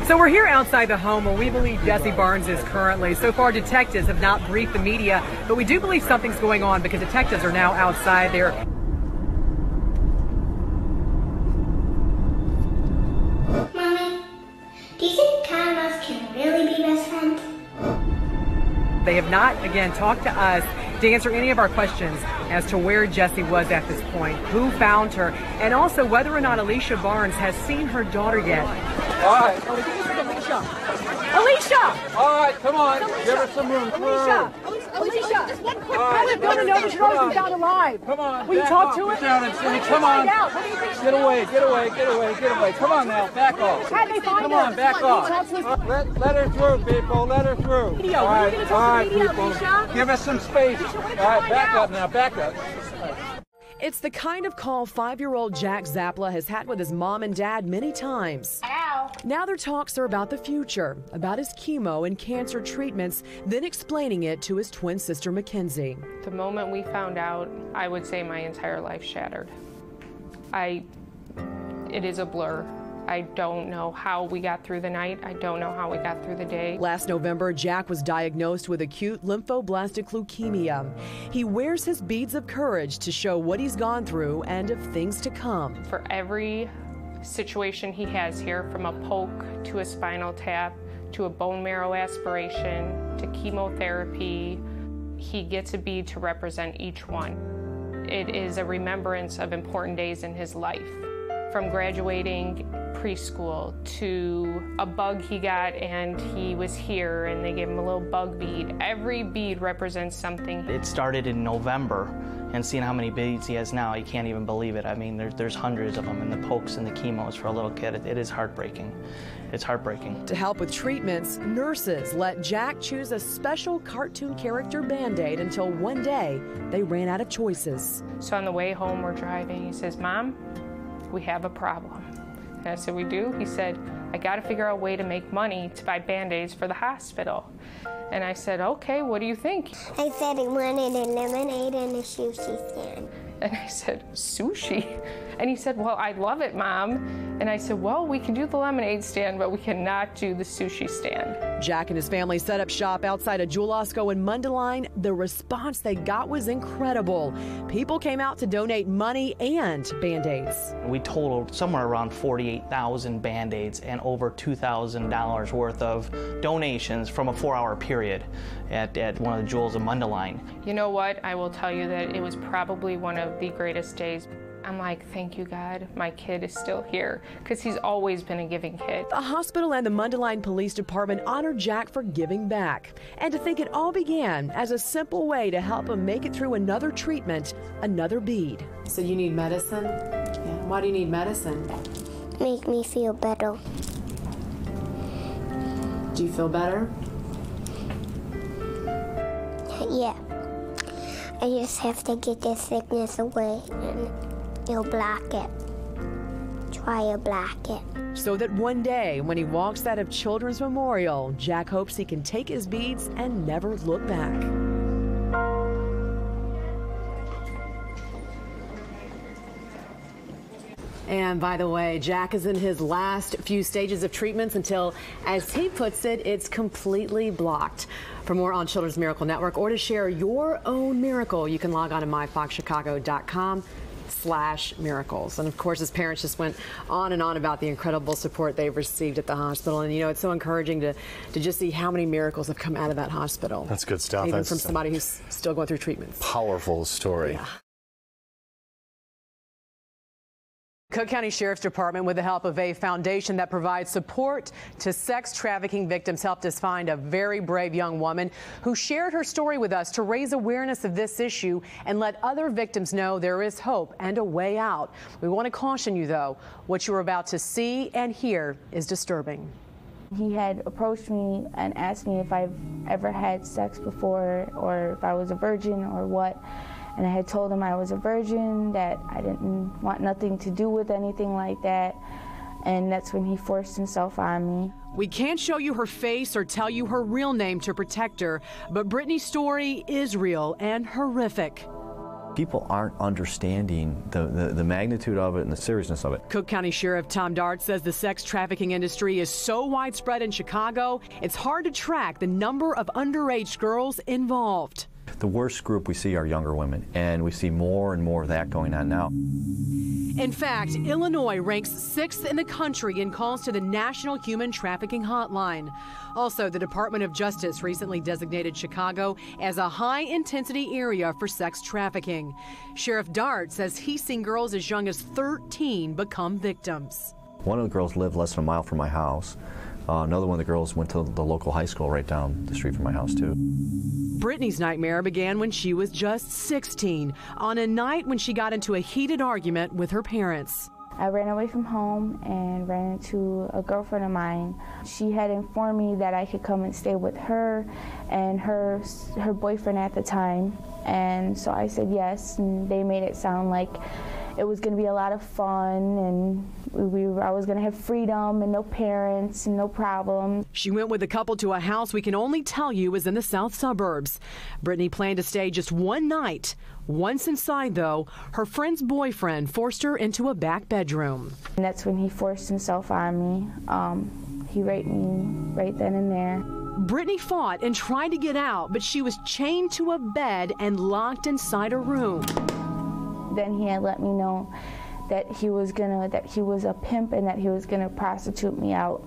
So we're here outside the home where we believe Jesse Barnes is currently. So far, detectives have not briefed the media, but we do believe something's going on because detectives are now outside there. Mommy, do you think Kyle and us can really be best friends? They have not, again, talked to us to answer any of our questions as to where Jesse was at this point, who found her, and also whether or not Alicia Barnes has seen her daughter yet. All right. Alicia! All right, come on. Give her some room. Alicia! Alicia! Just one quick comment. No, that your daughter's found alive. Come on. Will you talk to her? Sit down and see. Come on. Get away, get away, get away, get away. Come on now, back off. How'd they find her? Come on, back off. Let her through, people. Let her through. All right, people. Give us some space. All right, back up now, back up. It's the kind of call 5-year-old Jack Zapla has had with his mom and dad many times. Ow. Now their talks are about the future, about his chemo and cancer treatments, then explaining it to his twin sister Mackenzie. The moment we found out, I would say my entire life shattered. It is a blur. I don't know how we got through the night. I don't know how we got through the day. Last November, Jack was diagnosed with acute lymphoblastic leukemia. He wears his beads of courage to show what he's gone through and of things to come. For every situation he has here, from a poke to a spinal tap to a bone marrow aspiration to chemotherapy, he gets a bead to represent each one. It is a remembrance of important days in his life. From graduating preschool to a bug he got and he was here and they gave him a little bug bead. Every bead represents something. It started in November, and seeing how many beads he has now, you can't even believe it. I mean, there's hundreds of them, and the pokes and the chemos for a little kid, it is heartbreaking. It's heartbreaking. To help with treatments, nurses let Jack choose a special cartoon character Band-Aid until one day they ran out of choices. So on the way home, we're driving. He says, "Mom, we have a problem." And I said, "We do?" He said, "I got to figure out a way to make money to buy Band-Aids for the hospital." And I said, "Okay, what do you think?" I said I wanted a lemonade and a sushi stand. And I said, "Sushi?" And he said, "Well, I love it, Mom." And I said, "Well, we can do the lemonade stand, but we cannot do the sushi stand." Jack and his family set up shop outside of Jewel Osco in Mundelein. The response they got was incredible. People came out to donate money and Band-Aids. We totaled somewhere around 48,000 Band-Aids and over $2,000 worth of donations from a 4-hour period at one of the Jewels of Mundelein. You know what? I will tell you that it was probably one of the greatest days. I'm like, thank you, God. My kid is still here, because he's always been a giving kid. The hospital and the Mundelein Police Department honored Jack for giving back. And to think it all began as a simple way to help him make it through another treatment, another bead. So you need medicine? Yeah. Why do you need medicine? Make me feel better. Do you feel better? Yeah. I just have to get this sickness away and you'll block it. Try to block it. So that one day, when he walks out of Children's Memorial, Jack hopes he can take his beads and never look back. And by the way, Jack is in his last few stages of treatments until, as he puts it, it's completely blocked. For more on Children's Miracle Network or to share your own miracle, you can log on to myfoxchicago.com/miracles. And of course, his parents just went on and on about the incredible support they've received at the hospital. And you know, it's so encouraging to just see how many miracles have come out of that hospital. That's good stuff. Even from somebody who's still going through treatments. Powerful story. Yeah. Cook County Sheriff's Department, with the help of a foundation that provides support to sex trafficking victims, helped us find a very brave young woman who shared her story with us to raise awareness of this issue and let other victims know there is hope and a way out. We want to caution you, though, what you're about to see and hear is disturbing. He had approached me and asked me if I've ever had sex before or if I was a virgin or what. And I had told him I was a virgin, that I didn't want nothing to do with anything like that. And that's when he forced himself on me. We can't show you her face or tell you her real name to protect her, but Brittany's story is real and horrific. people aren't understanding the magnitude of it and the seriousness of it. Cook County Sheriff Tom Dart says the sex trafficking industry is so widespread in Chicago, it's hard to track the number of underage girls involved. The worst group we see are younger women, and we see more and more of that going on now. In fact, Illinois ranks 6th in the country in calls to the National Human Trafficking Hotline. Also, the Department of Justice recently designated Chicago as a high-intensity area for sex trafficking. Sheriff Dart says he's seen girls as young as 13 become victims. One of the girls lived less than a mile from my house. Another one of the girls went to the local high school right down the street from my house, too. Brittany's nightmare began when she was just 16, on a night when she got into a heated argument with her parents. I ran away from home and ran into a girlfriend of mine. She had informed me that I could come and stay with her and her boyfriend at the time. And so I said yes, and they made it sound like it was going to be a lot of fun, and I was going to have freedom and no parents and no problems. She went with the couple to a house we can only tell you is in the south suburbs. Brittany planned to stay just one night. Once inside, though, her friend's boyfriend forced her into a back bedroom. And that's when he forced himself on me. He raped me right then and there. Brittany fought and tried to get out, but she was chained to a bed and locked inside a room. Then he had let me know that he was a pimp and that he was gonna prostitute me out.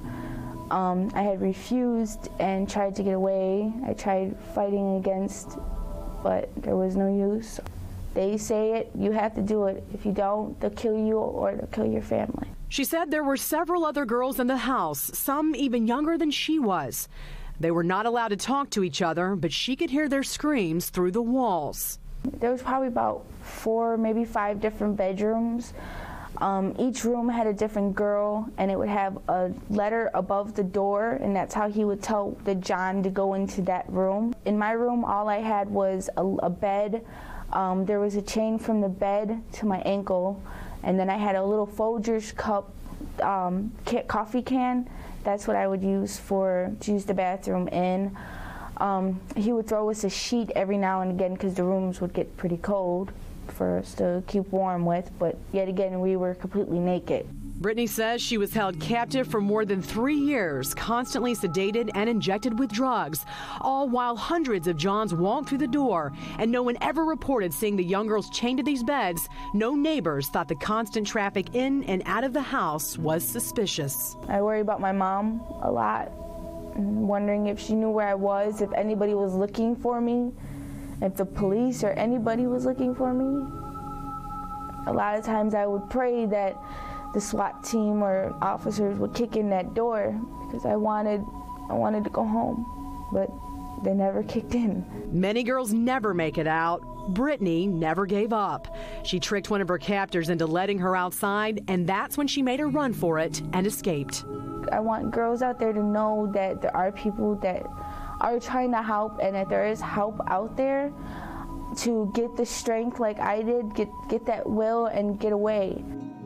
I had refused and tried to get away. I tried fighting against, but there was no use. They say it, you have to do it. If you don't, they'll kill you or they'll kill your family. She said there were several other girls in the house, some even younger than she was. They were not allowed to talk to each other, but she could hear their screams through the walls. There was probably about 4, maybe 5 different bedrooms. Each room had a different girl, and it would have a letter above the door, and that's how he would tell the John to go into that room. In my room, all I had was a bed. There was a chain from the bed to my ankle, and then I had a little Folgers cup coffee can. That's what I would use to use the bathroom in. He would throw us a sheet every now and again because the rooms would get pretty cold for us to keep warm with, but yet again we were completely naked. Brittany says she was held captive for more than 3 years, constantly sedated and injected with drugs, all while hundreds of Johns walked through the door, and no one ever reported seeing the young girls chained to these beds. No neighbors thought the constant traffic in and out of the house was suspicious. I worry about my mom a lot, wondering if she knew where I was, if anybody was looking for me, if the police or anybody was looking for me. A lot of times I would pray that the SWAT team or officers would kick in that door because I wanted to go home, but they never kicked in. Many girls never make it out. Brittany never gave up. She tricked one of her captors into letting her outside, and that's when she made a run for it and escaped. I want girls out there to know that there are people that are trying to help and that there is help out there to get the strength like I did, get that will and get away.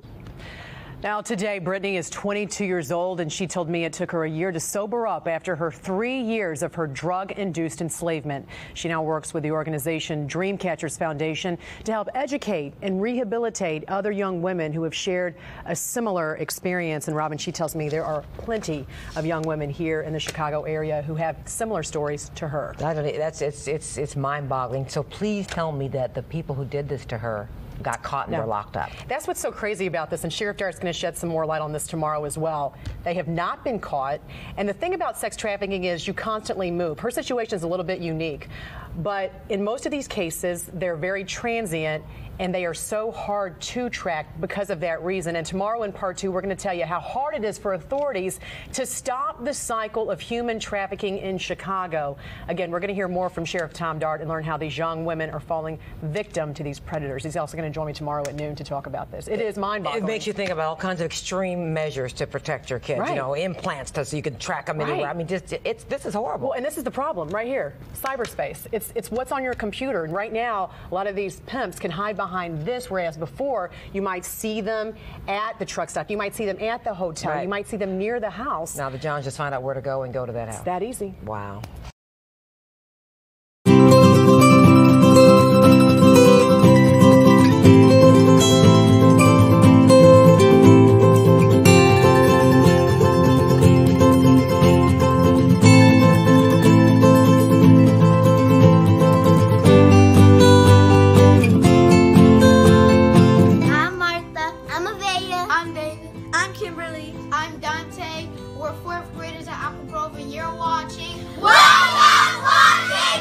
Now today, Brittany is 22 years old, and she told me it took her a year to sober up after her 3 years of her drug-induced enslavement. She now works with the organization Dreamcatchers Foundation to help educate and rehabilitate other young women who have shared a similar experience. And Robin, she tells me there are plenty of young women here in the Chicago area who have similar stories to her. It's mind-boggling. So please tell me that the people who did this to her got caught and were locked up. That's what's so crazy about this, and Sheriff Dart's going to shed some more light on this tomorrow as well. They have not been caught, and the thing about sex trafficking is you constantly move. Her situation is a little bit unique, but in most of these cases, they're very transient, and they are so hard to track because of that reason. And tomorrow in part 2, we're going to tell you how hard it is for authorities to stop the cycle of human trafficking in Chicago. Again, we're going to hear more from Sheriff Tom Dart and learn how these young women are falling victim to these predators. He's also going to join me tomorrow at noon to talk about this. It is mind-boggling. It makes you think about all kinds of extreme measures to protect your kids. Right. You know, implants so you can track them anywhere. I mean, this is horrible. Well, and this is the problem right here. Cyberspace. It's what's on your computer. And right now, a lot of these pimps can hide behind this, whereas before you might see them at the truck stop, you might see them at the hotel, you might see them near the house. Now the Johns just find out where to go and go to that house. It's that easy. Wow. I'm Kimberly. I'm Dante. We're 4th graders at Apple Grove, and you're watching Welcome Watching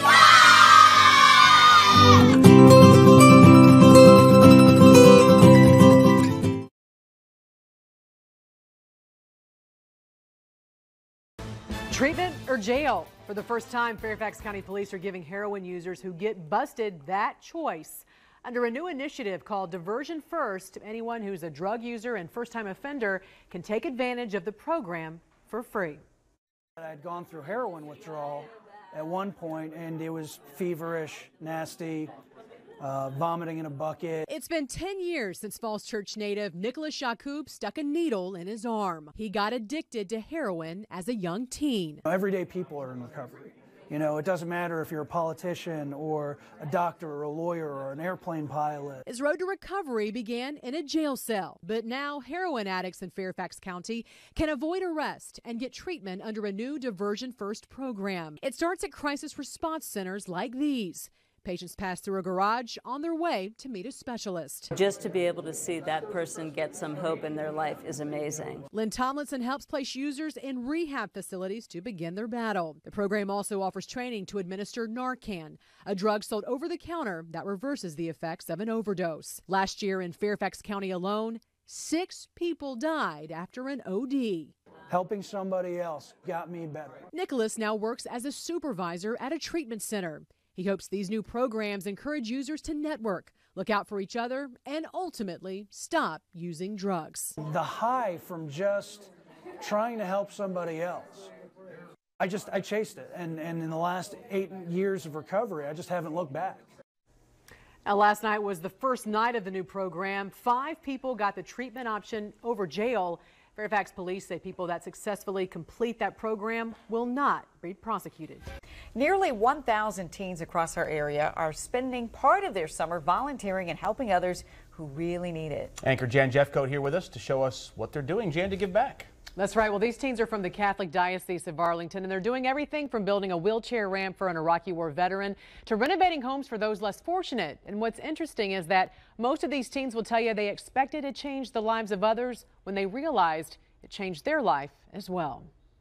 Treatment or jail? For the first time, Fairfax County Police are giving heroin users who get busted that choice. Under a new initiative called Diversion First, anyone who's a drug user and first-time offender can take advantage of the program for free. I'd gone through heroin withdrawal at one point, and it was feverish, nasty, vomiting in a bucket. It's been 10 years since Falls Church native Nicholas Shakoub stuck a needle in his arm. He got addicted to heroin as a young teen. Everyday people are in recovery. You know, it doesn't matter if you're a politician or a doctor or a lawyer or an airplane pilot. His road to recovery began in a jail cell, but now heroin addicts in Fairfax County can avoid arrest and get treatment under a new Diversion First program. It starts at crisis response centers like these. Patients pass through a garage on their way to meet a specialist. Just to be able to see that person get some hope in their life is amazing. Lynn Tomlinson helps place users in rehab facilities to begin their battle. The program also offers training to administer Narcan, a drug sold over the counter that reverses the effects of an overdose. Last year in Fairfax County alone, 6 people died after an OD. Helping somebody else got me better. Nicholas now works as a supervisor at a treatment center. He hopes these new programs encourage users to network, look out for each other, and ultimately stop using drugs. The high from just trying to help somebody else. I chased it, and in the last 8 years of recovery, I just haven't looked back. Now, last night was the first night of the new program. 5 people got the treatment option over jail. Fairfax police say people that successfully complete that program will not be prosecuted. Nearly 1,000 teens across our area are spending part of their summer volunteering and helping others who really need it. Anchor Jan Jeffcoat here with us to show us what they're doing, Jan, to give back. That's right. Well, these teens are from the Catholic Diocese of Arlington, and they're doing everything from building a wheelchair ramp for an Iraqi war veteran to renovating homes for those less fortunate. And what's interesting is that most of these teens will tell you they expected to change the lives of others when they realized it changed their life as well.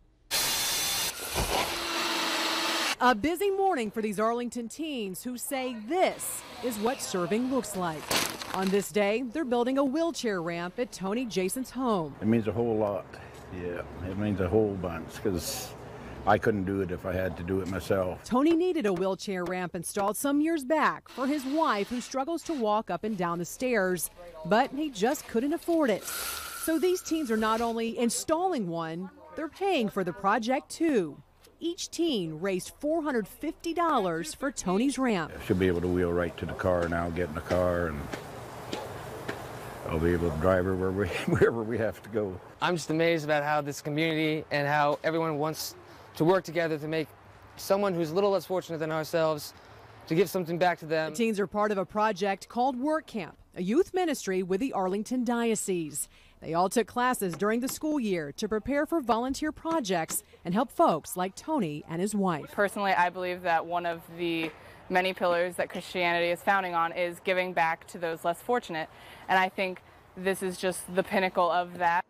A busy morning for these Arlington teens who say this is what serving looks like. On this day, they're building a wheelchair ramp at Tony Jason's home. It means a whole lot. Yeah, it means a whole bunch because I couldn't do it if I had to do it myself. Tony needed a wheelchair ramp installed some years back for his wife who struggles to walk up and down the stairs, but he just couldn't afford it. So these teens are not only installing one, they're paying for the project too. Each teen raised $450 for Tony's ramp. I should be able to wheel right to the car now, get in the car, and I'll be able to drive her wherever we have to go. I'm just amazed about how this community and how everyone wants to work together to make someone who's a little less fortunate than ourselves, to give something back to them. The teens are part of a project called Work Camp, a youth ministry with the Arlington Diocese. They all took classes during the school year to prepare for volunteer projects and help folks like Tony and his wife. Personally, I believe that one of the many pillars that Christianity is founding on is giving back to those less fortunate. And I think this is just the pinnacle of that.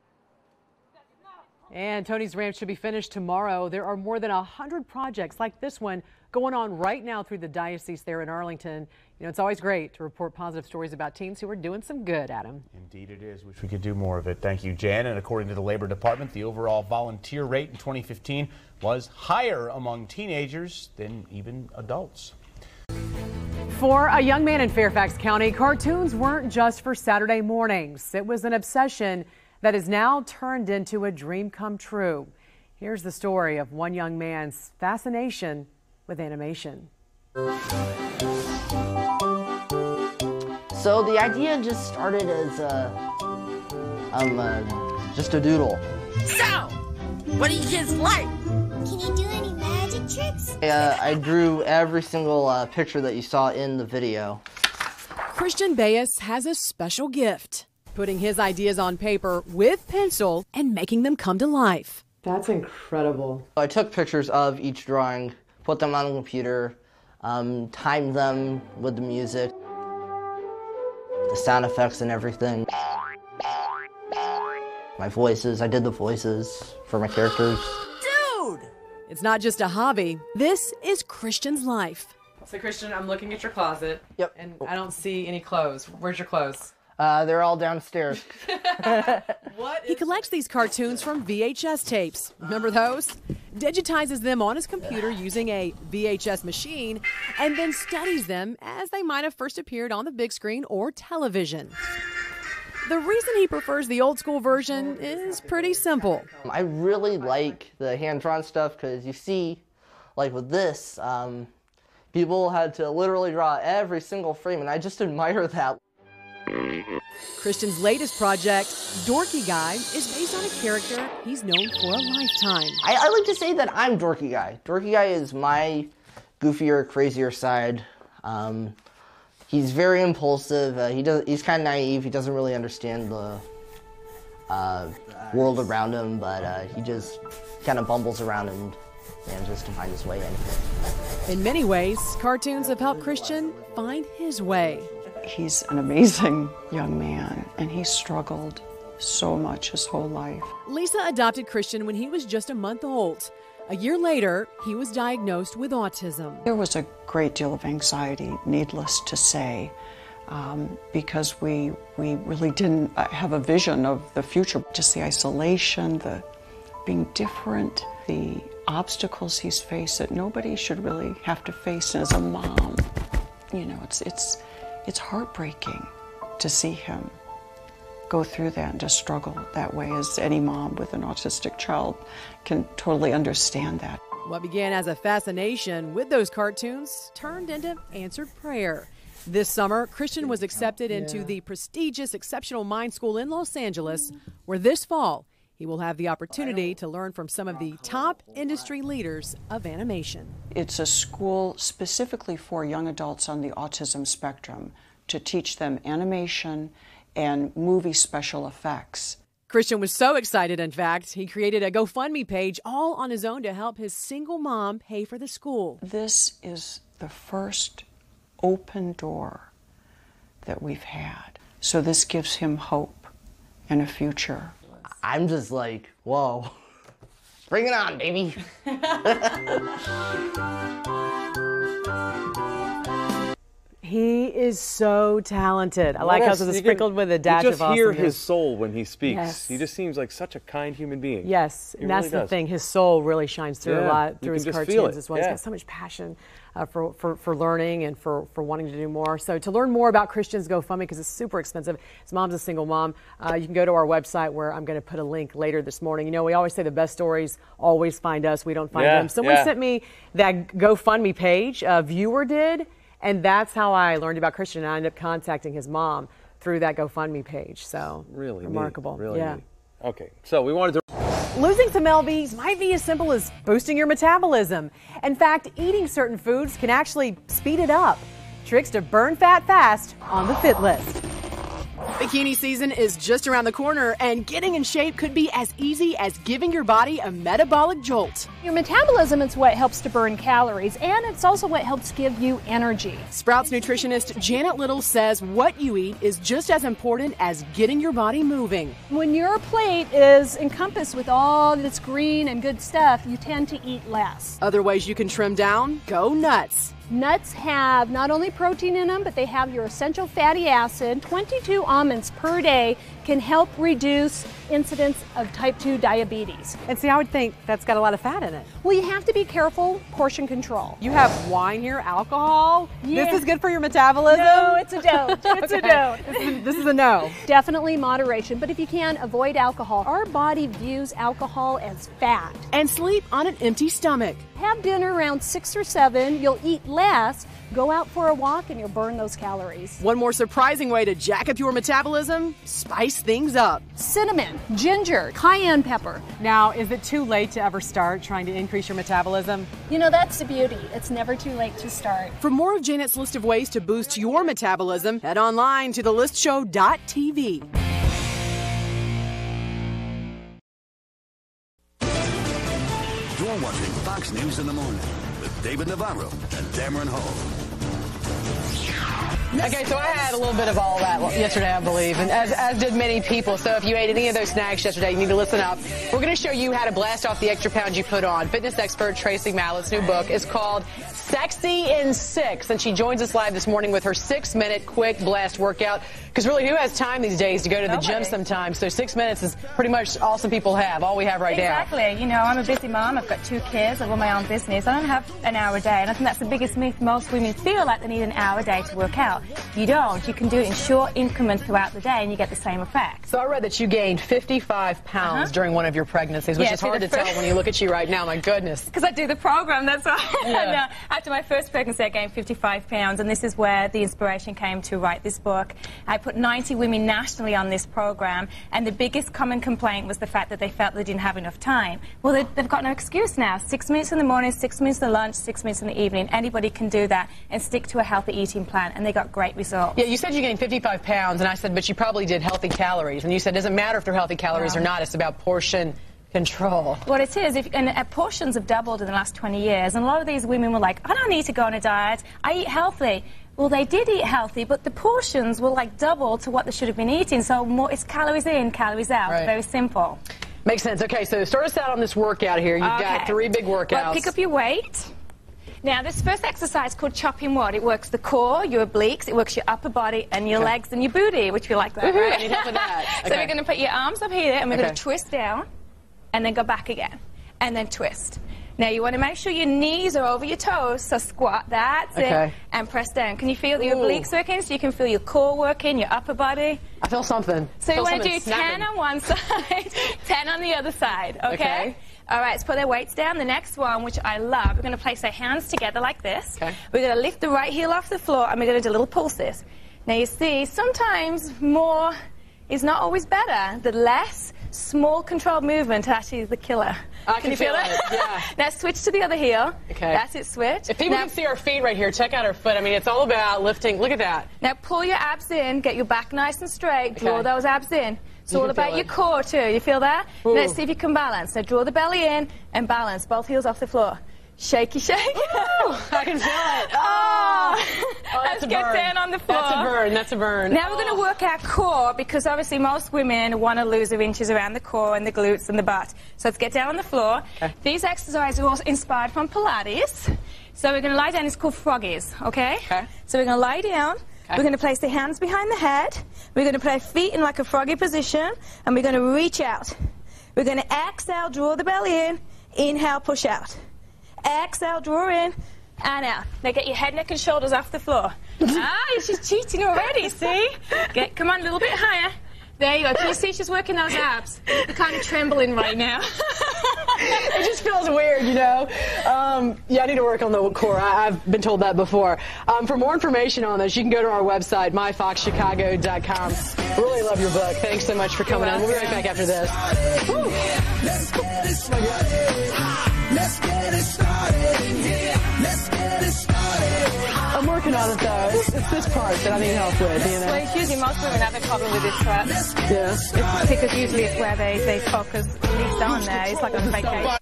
And Tony's ramp should be finished tomorrow. There are more than 100 projects like this one going on right now through the diocese there in Arlington. You know, it's always great to report positive stories about teens who are doing some good, Adam. Indeed it is. Wish we could do more of it. Thank you, Jan. And according to the Labor Department, the overall volunteer rate in 2015 was higher among teenagers than even adults. For a young man in Fairfax County, cartoons weren't just for Saturday mornings. It was an obsession that is now turned into a dream come true. Here's the story of one young man's fascination with animation. So the idea just started as just a doodle. So, what do you kids like? Can you do any magic tricks? I drew every single picture that you saw in the video. Christian Bayes has a special gift, putting his ideas on paper with pencil and making them come to life. That's incredible. I took pictures of each drawing, put them on the computer, timed them with the music, the sound effects and everything. My voices, I did the voices for my characters. Dude! It's not just a hobby. This is Christian's life. So Christian, I'm looking at your closet. Yep. And I don't see any clothes. Where's your clothes? They're all downstairs. He collects these cartoons from VHS tapes. Remember those? Digitizes them on his computer using a VHS machine and then studies them as they might have first appeared on the big screen or television. The reason he prefers the old school version is pretty simple. I really like the hand-drawn stuff because you see, like with this, people had to literally draw every single frame, and I just admire that. Christian's latest project, Dorky Guy, is based on a character he's known for a lifetime. I like to say that I'm Dorky Guy. Dorky Guy is my goofier, crazier side. He's very impulsive. He's kind of naive. He doesn't really understand the world around him, but he just kind of bumbles around and manages to find his way in. In many ways, cartoons have helped Christian find his way. He's an amazing young man, and he struggled so much his whole life. Lisa adopted Christian when he was just a month old. A year later, he was diagnosed with autism. There was a great deal of anxiety, needless to say, because we really didn't have a vision of the future. Just the isolation, the being different, the obstacles he's faced that nobody should really have to face as a mom. You know, it's heartbreaking to see him go through that and to struggle that way, as any mom with an autistic child can totally understand that. What began as a fascination with those cartoons turned into answered prayer. This summer, Christian was accepted into the prestigious Exceptional Mind School in Los Angeles, where this fall he will have the opportunity to learn from some of the top industry leaders of animation. It's a school specifically for young adults on the autism spectrum to teach them animation and movie special effects. Christian was so excited, in fact, he created a GoFundMe page all on his own to help his single mom pay for the school. This is the first open door that we've had. So this gives him hope and a future. I'm just like, whoa, bring it on, baby. He is so talented. I like how it's sprinkled with a dash of awesomeness. You just hear his soul when he speaks. Yes. He just seems like such a kind human being. Yes, and that's the thing. His soul really shines through a lot through his cartoons as well. He's got so much passion for learning and for wanting to do more. So to learn more about Christian's GoFundMe, because it's super expensive, his mom's a single mom, you can go to our website where I'm going to put a link later this morning. You know, we always say the best stories always find us. We don't find them. Someone sent me that GoFundMe page, a viewer did, and that's how I learned about Christian. And I ended up contacting his mom through that GoFundMe page. So really remarkable. Neat. Really neat. Okay, so we wanted to... Losing some lbs might be as simple as boosting your metabolism. In fact, eating certain foods can actually speed it up. Tricks to burn fat fast on the Fit List. Bikini season is just around the corner, and getting in shape could be as easy as giving your body a metabolic jolt. Your metabolism is what helps to burn calories, and it's also what helps give you energy. Sprouts nutritionist Janet Little says what you eat is just as important as getting your body moving. When your plate is encompassed with all this green and good stuff, you tend to eat less. Other ways you can trim down: go nuts. Nuts have not only protein in them, but they have your essential fatty acid. 22 almonds per day can help reduce incidence of type 2 diabetes. And see, I would think that's got a lot of fat in it. Well, you have to be careful, portion control. You have wine here, alcohol. Yeah. This is good for your metabolism? No, it's a don't. It's a don't. This is a no. Definitely moderation, but if you can, avoid alcohol. Our body views alcohol as fat. And sleep on an empty stomach. Have dinner around 6 or 7. You'll eat less. Go out for a walk and you'll burn those calories. One more surprising way to jack up your metabolism: spice things up. Cinnamon, ginger, cayenne pepper. Now, is it too late to ever start trying to increase your metabolism? You know, that's the beauty. It's never too late to start. For more of Janet's list of ways to boost your metabolism, head online to thelistshow.tv. You're watching Fox News in the Morning with David Navarro and Dameron Hall. Okay, so I had a little bit of all that yesterday, I believe, and as did many people. So if you ate any of those snacks yesterday, you need to listen up. We're going to show you how to blast off the extra pounds you put on. Fitness expert Tracy Mallett's new book is called Sexy in 6, and she joins us live this morning with her 6-minute quick blast workout. Because really, who has time these days to go to the gym sometimes? So 6 minutes is pretty much all some people have, all we have right now. Exactly. You know, I'm a busy mom. I've got 2 kids. I run my own business. I don't have an hour a day, and I think that's the biggest myth. Most women feel like they need an hour a day to work out. You don't. You can do it in short increments throughout the day, and you get the same effect. So I read that you gained 55 pounds during one of your pregnancies, which is hard to tell when you look at you right now. My goodness. Because I do the program, that's why. Yeah. After my first pregnancy, I gained 55 pounds, and this is where the inspiration came to write this book. I put 90 women nationally on this program, and the biggest common complaint was the fact that they felt they didn't have enough time. Well, they've got no excuse now. 6 minutes in the morning, 6 minutes in the lunch, 6 minutes in the evening. Anybody can do that and stick to a healthy eating plan, and they got great results. Yeah, you said you gained 55 pounds, and I said, but you probably did healthy calories. And you said it doesn't matter if they're healthy calories or not. It's about portion control. What it is, and portions have doubled in the last 20 years, and a lot of these women were like, I don't need to go on a diet. I eat healthy. Well, they did eat healthy, but the portions were like double to what they should have been eating. So more, it's calories in, calories out. Right. Very simple. Makes sense. Okay, so start us out on this workout here. You've got 3 big workouts. Well, pick up your weight. Now, this first exercise is called chopping wood. It works the core, your obliques, it works your upper body, and your legs and your booty, which we like that, right? I need help with that. So we're going to put your arms up here, and we're going to twist down, and then go back again, and then twist. Now, you want to make sure your knees are over your toes, so squat, that's it, and press down. Can you feel your obliques working? So you can feel your core working, your upper body. I feel something. So you want to do 10 on one side, 10 on the other side, okay? All right, let's put their weights down. The next one, which I love, we're going to place our hands together like this. We're going to lift the right heel off the floor, and we're going to do little pulses. Now, you see, sometimes more is not always better. The less small controlled movement actually is the killer. I can you feel it? Yeah. Now switch to the other heel. Okay. That's it, switch. If people can see our feet right here, check out our foot. I mean, it's all about lifting. Look at that. Now pull your abs in, get your back nice and straight, draw those abs in. It's all about your core too. You feel that? Let's see if you can balance. Now draw the belly in and balance. Both heels off the floor. Shaky, shake. I can feel it. Let's get down on the floor. That's a burn. That's a burn. Now we're going to work our core, because obviously most women want to lose their inches around the core and the glutes and the butt. So let's get down on the floor. These exercises are also inspired from Pilates. So we're going to lie down. It's called froggies, okay? So we're going to lie down. We're going to place the hands behind the head. We're going to put our feet in like a froggy position, and we're going to reach out. We're going to exhale, draw the belly in. Inhale, push out. Exhale, draw in, and out. Now get your head, neck, and shoulders off the floor. She's cheating already, see? Come on, a little bit higher. There you go. Can you see she's working those abs? They're kind of trembling right now. It just feels weird, you know? Yeah, I need to work on the core. I've been told that before. For more information on this, you can go to our website, myfoxchicago.com. Really love your book. Thanks so much for coming on. We'll be right back after this. Let's get it started. Let's get it started. Let's get it started. I'm working on it, though. It's this part that I need help with, you know? Well, it's usually most women have a problem with this part. Yeah. It's because usually it's where they focus least on there. It's like on vacation.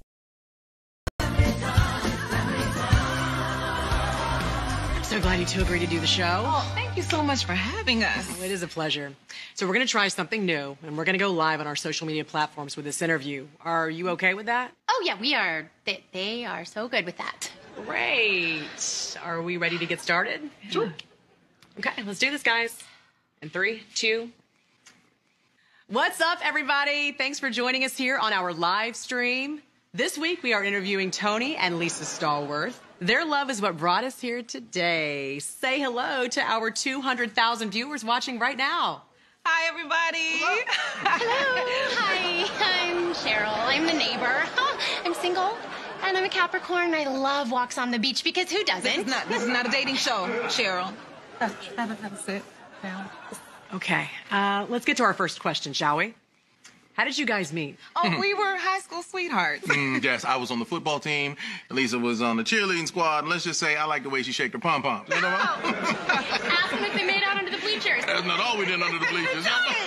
So glad you two agreed to do the show. Oh, thank you so much for having us. Oh, it is a pleasure. So we're going to try something new, and we're going to go live on our social media platforms with this interview. Are you okay with that? Oh, yeah, we are. They are so good with that. Great. Are we ready to get started? Sure. Okay, let's do this, guys. In 3, 2. What's up, everybody? Thanks for joining us here on our live stream. This week, we are interviewing Tony and Lisa Stallworth. Their love is what brought us here today. Say hello to our 200,000 viewers watching right now. Hi, everybody. Hello. Hi, I'm Cheryl. I'm the neighbor. I'm single, and I'm a Capricorn. I love walks on the beach because who doesn't? This is not a dating show, Cheryl. Have a sit down. Okay, let's get to our first question, shall we? How did you guys meet? Oh, we were high school sweethearts. Yes, I was on the football team. Lisa was on the cheerleading squad. And let's just say I like the way she shaked her pom-pom. You know what? Ask them if they made out under the bleachers. That's not all we did under the bleachers.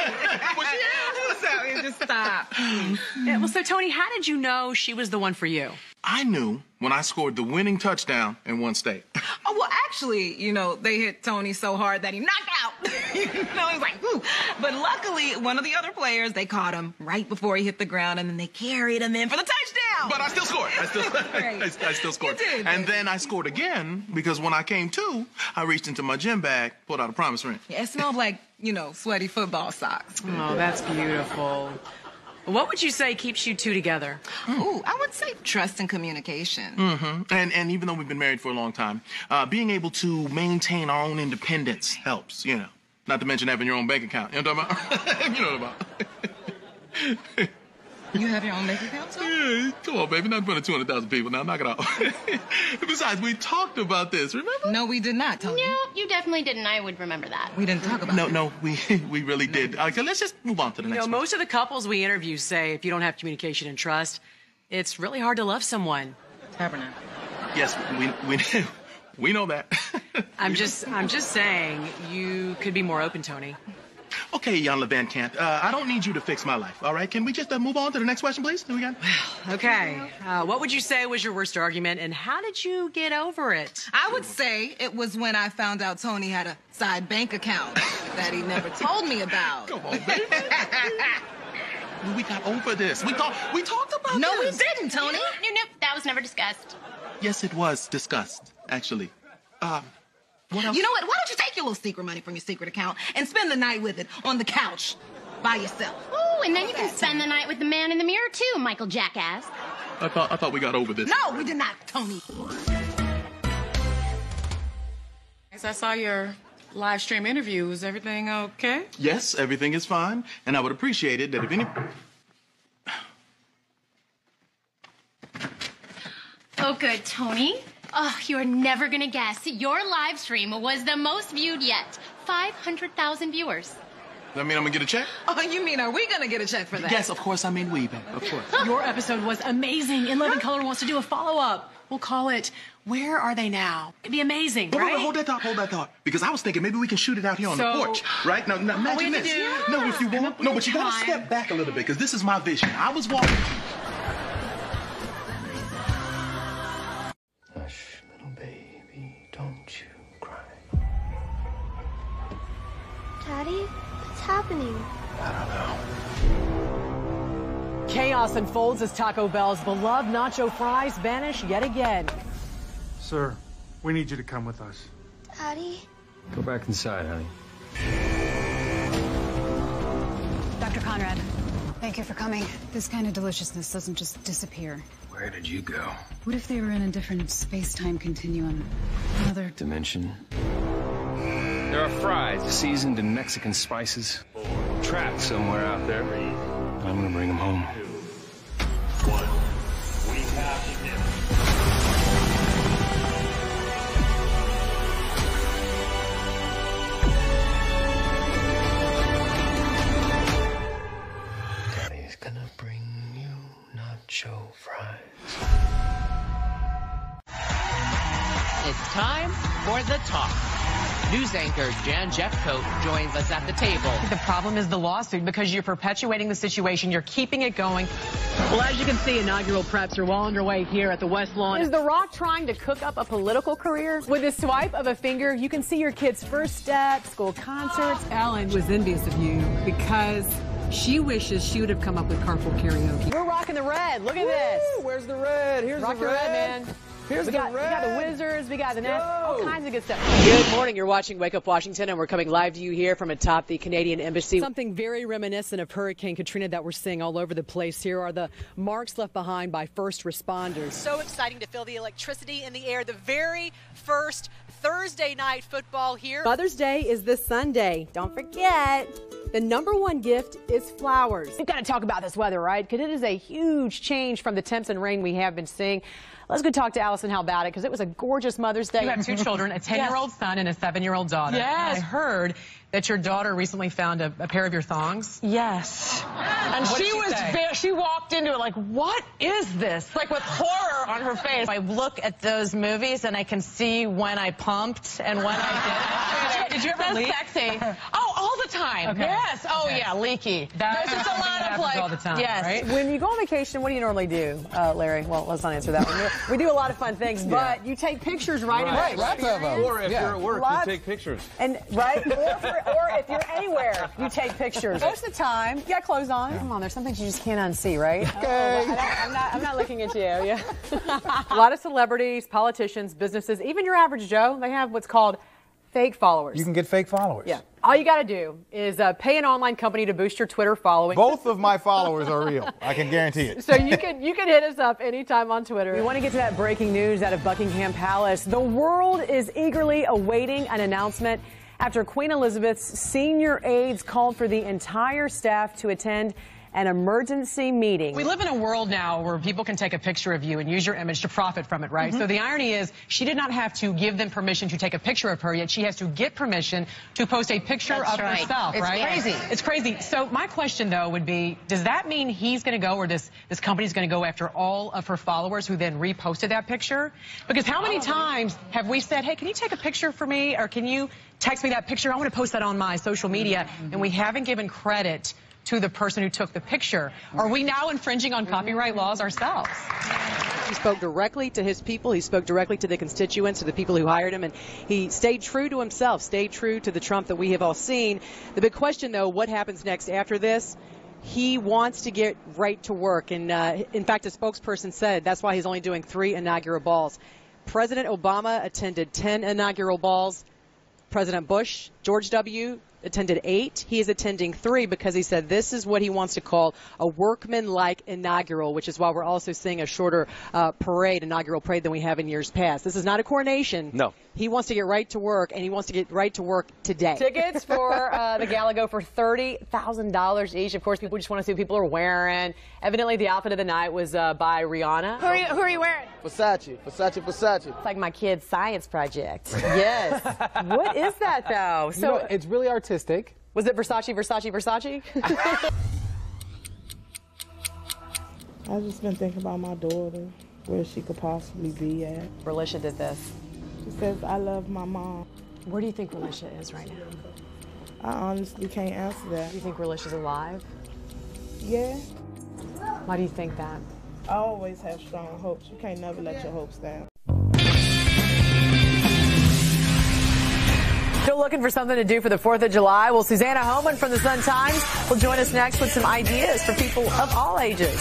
Just stop. Yeah, well, so, Tony, how did you know she was the one for you? I knew when I scored the winning touchdown in one state. Oh, well, actually, you know, they hit Tony so hard that he knocked out. You know, he's like, whoo. But luckily, one of the other players, they caught him right before he hit the ground, and then they carried him in for the touchdown. But I still scored. I still scored. You did. And then I scored again because when I came to, I reached into my gym bag, pulled out a promise ring. Yeah, it smelled like, you know, sweaty football socks. Oh, that's beautiful. What would you say keeps you two together? Ooh, I would say trust and communication. Mm-hmm. And even though we've been married for a long time, being able to maintain our own independence helps, you know. Not to mention having your own bank account. You know what I'm talking about? You know what I'm about. You have your own bank account, too? Yeah, come on, baby. Not in front of 200,000 people. Now, knock it off. Besides, we talked about this, remember? No, we did not, Tony. No, you definitely didn't. I would remember that. We didn't talk about it. No, we really did. Okay, let's just move on to the next one. Most of the couples we interview say if you don't have communication and trust, it's really hard to love someone. Tabernacle. Yes, we know that. I'm just saying you could be more open, Tony. Okay, Jan Van Kant, I don't need you to fix my life, all right? Can we just move on to the next question, please? Who we got? Okay. What would you say was your worst argument, and how did you get over it? I would say it was when I found out Tony had a side bank account that he never told me about. Come on, baby. We got over this. We talked about this. No, we didn't, Tony. No, that was never discussed. Yes, it was discussed, actually. What else? You know what? Why don't you take your little secret money from your secret account and spend the night with it on the couch by yourself? Oh, and then you can spend the night with the man in the mirror, too, Michael Jackass. I thought we got over this. No, we did not, Tony. I saw your live stream interview. Is everything okay? Yes, everything is fine, and I would appreciate it that if any... Oh, good, Tony. Oh, you're never gonna guess. Your live stream was the most viewed yet. 500,000 viewers. Does that mean I'm gonna get a check? Oh, you mean are we gonna get a check for that? Yes, of course. I mean we, babe. Of course. Your episode was amazing. In Living Color wants to do a follow-up. We'll call it Where Are They Now? It'd be amazing, right? Hold that thought. Because I was thinking maybe we can shoot it out here on the porch, right? Now imagine this. No, if you want. No, but you gotta step back a little bit because this is my vision. I was walking. Daddy, what's happening? I don't know. Chaos unfolds as Taco Bell's beloved nacho fries vanish yet again. Sir, we need you to come with us. Daddy? Go back inside, honey. Dr. Conrad, thank you for coming. This kind of deliciousness doesn't just disappear. Where did you go? What if they were in a different space-time continuum? Another dimension? There are fries seasoned in Mexican spices, trapped somewhere out there. I'm gonna bring them home. 2, 1. We have dinner. Daddy's gonna bring you nacho fries. It's time for The Talk. News anchor Jan Jeffcoat joins us at the table. The problem is the lawsuit because you're perpetuating the situation. You're keeping it going. Well, as you can see, inaugural preps are well underway here at the West Lawn. Is The Rock trying to cook up a political career? With a swipe of a finger, you can see your kid's first steps, school concerts. Ellen was envious of you because she wishes she would have come up with carpool karaoke. We're rocking the red. Look at this. Where's the red? Here's Rock the red, man. Here's we got the Wizards, we got the Nets, all kinds of good stuff. Good morning. You're watching Wake Up Washington, and we're coming live to you here from atop the Canadian Embassy. Something very reminiscent of Hurricane Katrina that we're seeing all over the place. Here are the marks left behind by first responders. So exciting to feel the electricity in the air. The very first Thursday night football here. Mother's Day is this Sunday. Don't forget, the #1 gift is flowers. We've got to talk about this weather, right? Because it is a huge change from the temps and rain we have been seeing. Let's go talk to Allison. How about it? Because it was a gorgeous Mother's Day. You have 2 children, a 10-year-old son and a 7-year-old daughter. Yes. I heard that your daughter recently found a pair of your thongs. Yes. And she walked into it like, what is this? Like with horror on her face. I look at those movies and I can see when I pumped and when I didn't. Did you ever leak? Sexy. Oh, all the time. Okay. Yes. Oh, yeah, leaky. There's just a lot of like, all the time, yes. right? When you go on vacation, what do you normally do, Larry? Well, let's not answer that one. We do a lot of fun things, but you take pictures, right? Right, lots of them. Or if you're at work, you take pictures. And right, or if you're anywhere, you take pictures. Most of the time, you got clothes on. Come on, there's some things you just can't unsee, right? Okay. I'm not looking at you. Yeah. A lot of celebrities, politicians, businesses, even your average Joe, they have what's called fake followers. You can get fake followers. Yeah. All you got to do is pay an online company to boost your Twitter following. Both of my followers are real. I can guarantee it. So you can hit us up anytime on Twitter. We want to get to that breaking news out of Buckingham Palace. The world is eagerly awaiting an announcement after Queen Elizabeth's senior aides called for the entire staff to attend an emergency meeting. We live in a world now where people can take a picture of you and use your image to profit from it, right? So the irony is she did not have to give them permission to take a picture of her, yet she has to get permission to post a picture of herself, right? It's crazy. It's crazy. So my question, though, would be, does that mean he's going to go, or this company's going to go after all of her followers who then reposted that picture? Because how many times have we said, hey, can you take a picture for me, or can you text me that picture? I want to post that on my social media, and we haven't given credit to the person who took the picture. Are we now infringing on copyright laws ourselves? He spoke directly to his people. He spoke directly to the constituents, to the people who hired him, and he stayed true to himself, stayed true to the Trump that we have all seen. The big question, though, what happens next after this? He wants to get right to work, and in fact, a spokesperson said that's why he's only doing 3 inaugural balls. President Obama attended 10 inaugural balls. President Bush, George W., attended 8. He is attending 3 because he said this is what he wants to call a workman-like inaugural, which is why we're also seeing a shorter inaugural parade than we have in years past. This is not a coronation. No. He wants to get right to work, and he wants to get right to work today. Tickets for the gala go for $30,000 each. Of course, people just want to see what people are wearing. Evidently, the outfit of the night was by Rihanna. Who are you wearing? Versace. It's like my kid's science project. Yes. What is that, though? So you know, it's really artistic. Was it Versace? I've just been thinking about my daughter, where she could possibly be at. Relisha did this. She says, I love my mom. Where do you think Relisha is right now? I honestly can't answer that. Do you think Relisha's alive? Yeah. Why do you think that? I always have strong hopes. You can't never let your hopes down. Still looking for something to do for the 4th of July? Well, Susanna Homan from the Sun-Times will join us next with some ideas for people of all ages.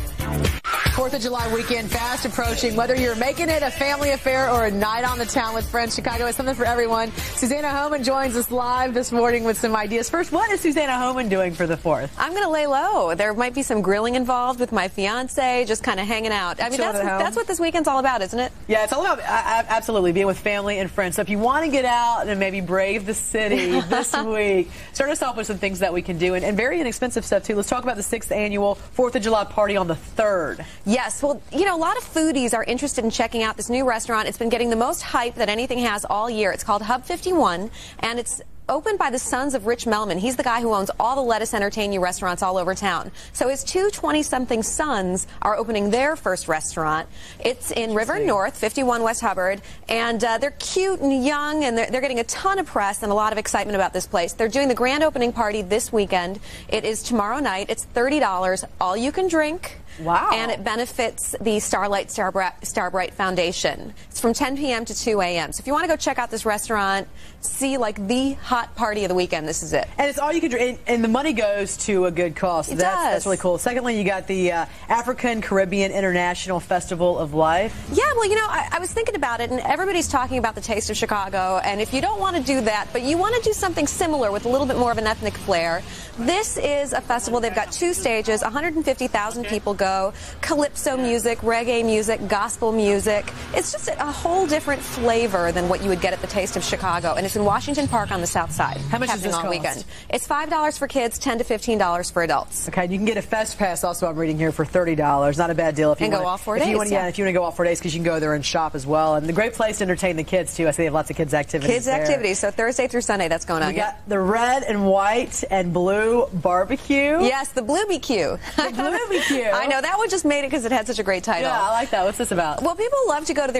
4th of July weekend fast approaching. Whether you're making it a family affair or a night on the town with friends, Chicago has something for everyone. Susanna Homan joins us live this morning with some ideas. First, what is Susanna Homan doing for the 4th? I'm going to lay low. There might be some grilling involved with my fiance, just kind of hanging out. I mean, that's what this weekend's all about, isn't it? Yeah, it's all about absolutely being with family and friends. So if you want to get out and maybe brave the city this week, start us off with some things that we can do and very inexpensive stuff too. Let's talk about the 6th annual 4th of July party on the 3rd. Yes, well, you know, a lot of foodies are interested in checking out this new restaurant. It's been getting the most hype that anything has all year. It's called Hub 51, and it's opened by the sons of Rich Melman. He's the guy who owns all the Lettuce Entertain You restaurants all over town. So his 2 20-something sons are opening their first restaurant. It's in River North, 51 West Hubbard, and they're cute and young, and they're getting a ton of press and a lot of excitement about this place. They're doing the grand opening party this weekend. It is tomorrow night. It's $30, all you can drink. Wow. And it benefits the Starlight Starbright Foundation. It's from 10 p.m. to 2 a.m. So if you want to go check out this restaurant, see like the hot party of the weekend, this is it. And it's all you can drink, and the money goes to a good cause. So that's really cool. Secondly, you got the African Caribbean International Festival of Life. Yeah, well, you know, I was thinking about it, and everybody's talking about the Taste of Chicago, and if you don't want to do that, but you want to do something similar with a little bit more of an ethnic flair, this is a festival. They've got 2 stages, 150,000 people go, calypso music, reggae music, gospel music. It's just a whole different flavor than what you would get at the Taste of Chicago, and it's in Washington Park on the south side. How much does this cost? Weekend. It's $5 for kids, $10 to $15 for adults. Okay, you can get a Fest Pass also, I'm reading here, for $30. Not a bad deal if you want to go all 4 days. If you want to go all 4 days, because you can go there and shop as well. And the great place to entertain the kids, too. I see they have lots of kids' activities. Kids' activities, so Thursday through Sunday, that's going on. We got the red and white and blue barbecue. Yes, the Blue BQ. The Blue BQ. I know, that one just made it because it had such a great title. Yeah, I like that. What's this about? Well, people love to go to their neighborhood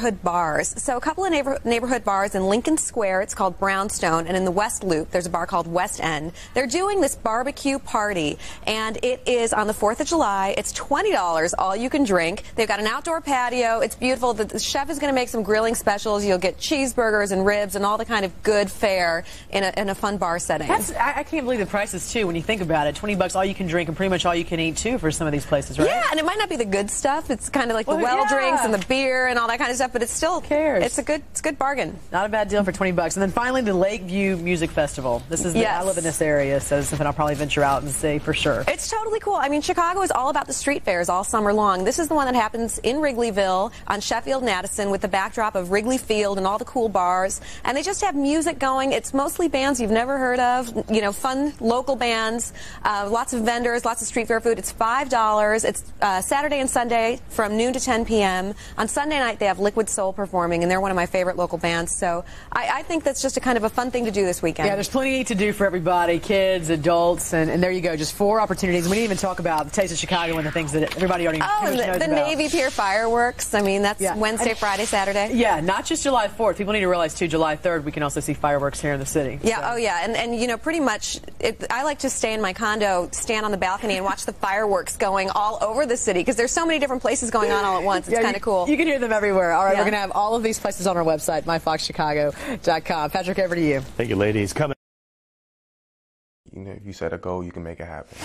neighborhood bars. So a couple of neighborhood bars in Lincoln Square, it's called Brownstone, and in the West Loop, there's a bar called West End. They're doing this barbecue party, and it is on the 4th of July. It's $20, all you can drink. They've got an outdoor patio. It's beautiful. The chef is going to make some grilling specials. You'll get cheeseburgers and ribs and all the kind of good fare in a fun bar setting. I can't believe the prices, too, when you think about it. $20, all you can drink, and pretty much all you can eat, too, for some of these places, right? Yeah, and it might not be the good stuff. It's kind of like the drinks and the beer and all that kind of stuff, but it's still it's a good bargain. Not a bad deal for $20. And then finally, the Lakeview Music Festival. This is I live in this area, so it's something I'll probably venture out and see for sure. It's totally cool. I mean, Chicago is all about the street fairs all summer long. This is the one that happens in Wrigleyville on Sheffield and Addison with the backdrop of Wrigley Field and all the cool bars. And they just have music going. It's mostly bands you've never heard of, you know, fun local bands, lots of vendors, lots of street fair food. It's $5. It's Saturday and Sunday from noon to 10 p.m. On Sunday night, they have Liquid Soul performing, and they're one of my favorite local bands. So I think that's just a kind of a fun thing to do this weekend. Yeah, there's plenty to do for everybody, kids, adults, and there you go. Just 4 opportunities. We didn't even talk about the Taste of Chicago and the things that everybody already knows about. The Navy Pier fireworks. I mean, that's Wednesday, Friday, Saturday. Yeah, not just July 4th. People need to realize, too, July 3rd, we can also see fireworks here in the city. Yeah, oh yeah, and you know, pretty much, I like to stay in my condo, stand on the balcony, and watch the fireworks going all over the city, because there's so many different places going on all at once. It's kind of cool. You can hear them everywhere. All right, we're going to have all of these places on our website, myfoxchicago.com. Patrick, over to you. Thank you, ladies. Coming. You know, if you set a goal, you can make it happen.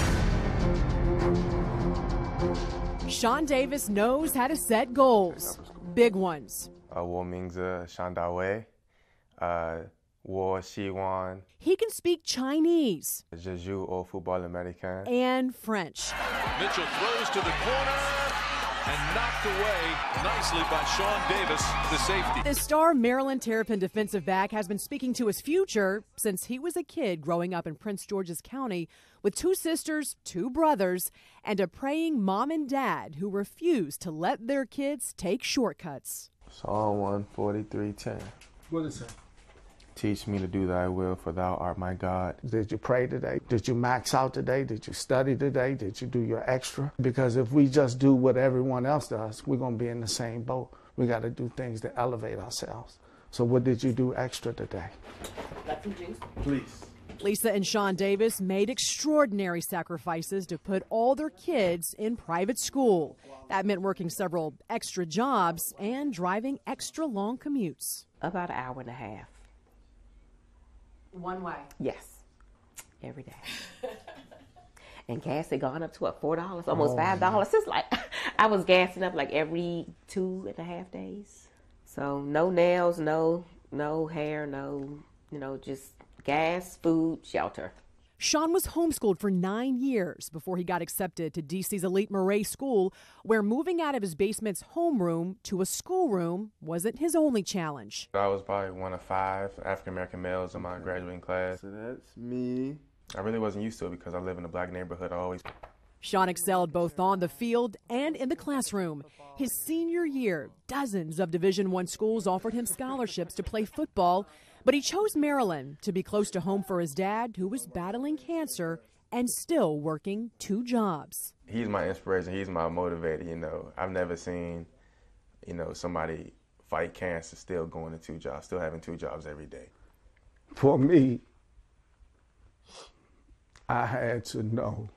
Sean Davis knows how to set goals, big ones. 我名字Sean Dawei. 我希望 He can speak Chinese. Je joue au football américain. And French. Mitchell throws to the corner and knocked away nicely by Sean Davis, the safety. The star Maryland Terrapin defensive back has been speaking to his future since he was a kid growing up in Prince George's County with 2 sisters, 2 brothers, and a praying mom and dad who refused to let their kids take shortcuts. Psalm 143:10. What is it? Teach me to do thy will, for thou art my God. Did you pray today? Did you max out today? Did you study today? Did you do your extra? Because if we just do what everyone else does, we're going to be in the same boat. We got to do things to elevate ourselves. So what did you do extra today? Got some juice? Please. Lisa and Sean Davis made extraordinary sacrifices to put all their kids in private school. That meant working several extra jobs and driving extra long commutes. About an hour and a half. One way? Yes. Every day. And gas had gone up to what, $4, almost $5. It's like I was gassing up like every 2.5 days. So no nails, no hair, no, just gas, food, shelter. Sean was homeschooled for 9 years before he got accepted to DC's elite Murray School, where moving out of his basement's homeroom to a schoolroom wasn't his only challenge. I was probably one of 5 African-American males in my graduating class. So that's me. I really wasn't used to it because I live in a black neighborhood. Sean excelled both on the field and in the classroom. His senior year, dozens of Division I schools offered him scholarships to play football, but he chose Maryland to be close to home for his dad, who was battling cancer and still working 2 jobs. He's my inspiration. He's my motivator. I've never seen, somebody fight cancer still going to 2 jobs, still having 2 jobs every day. For me, I had to know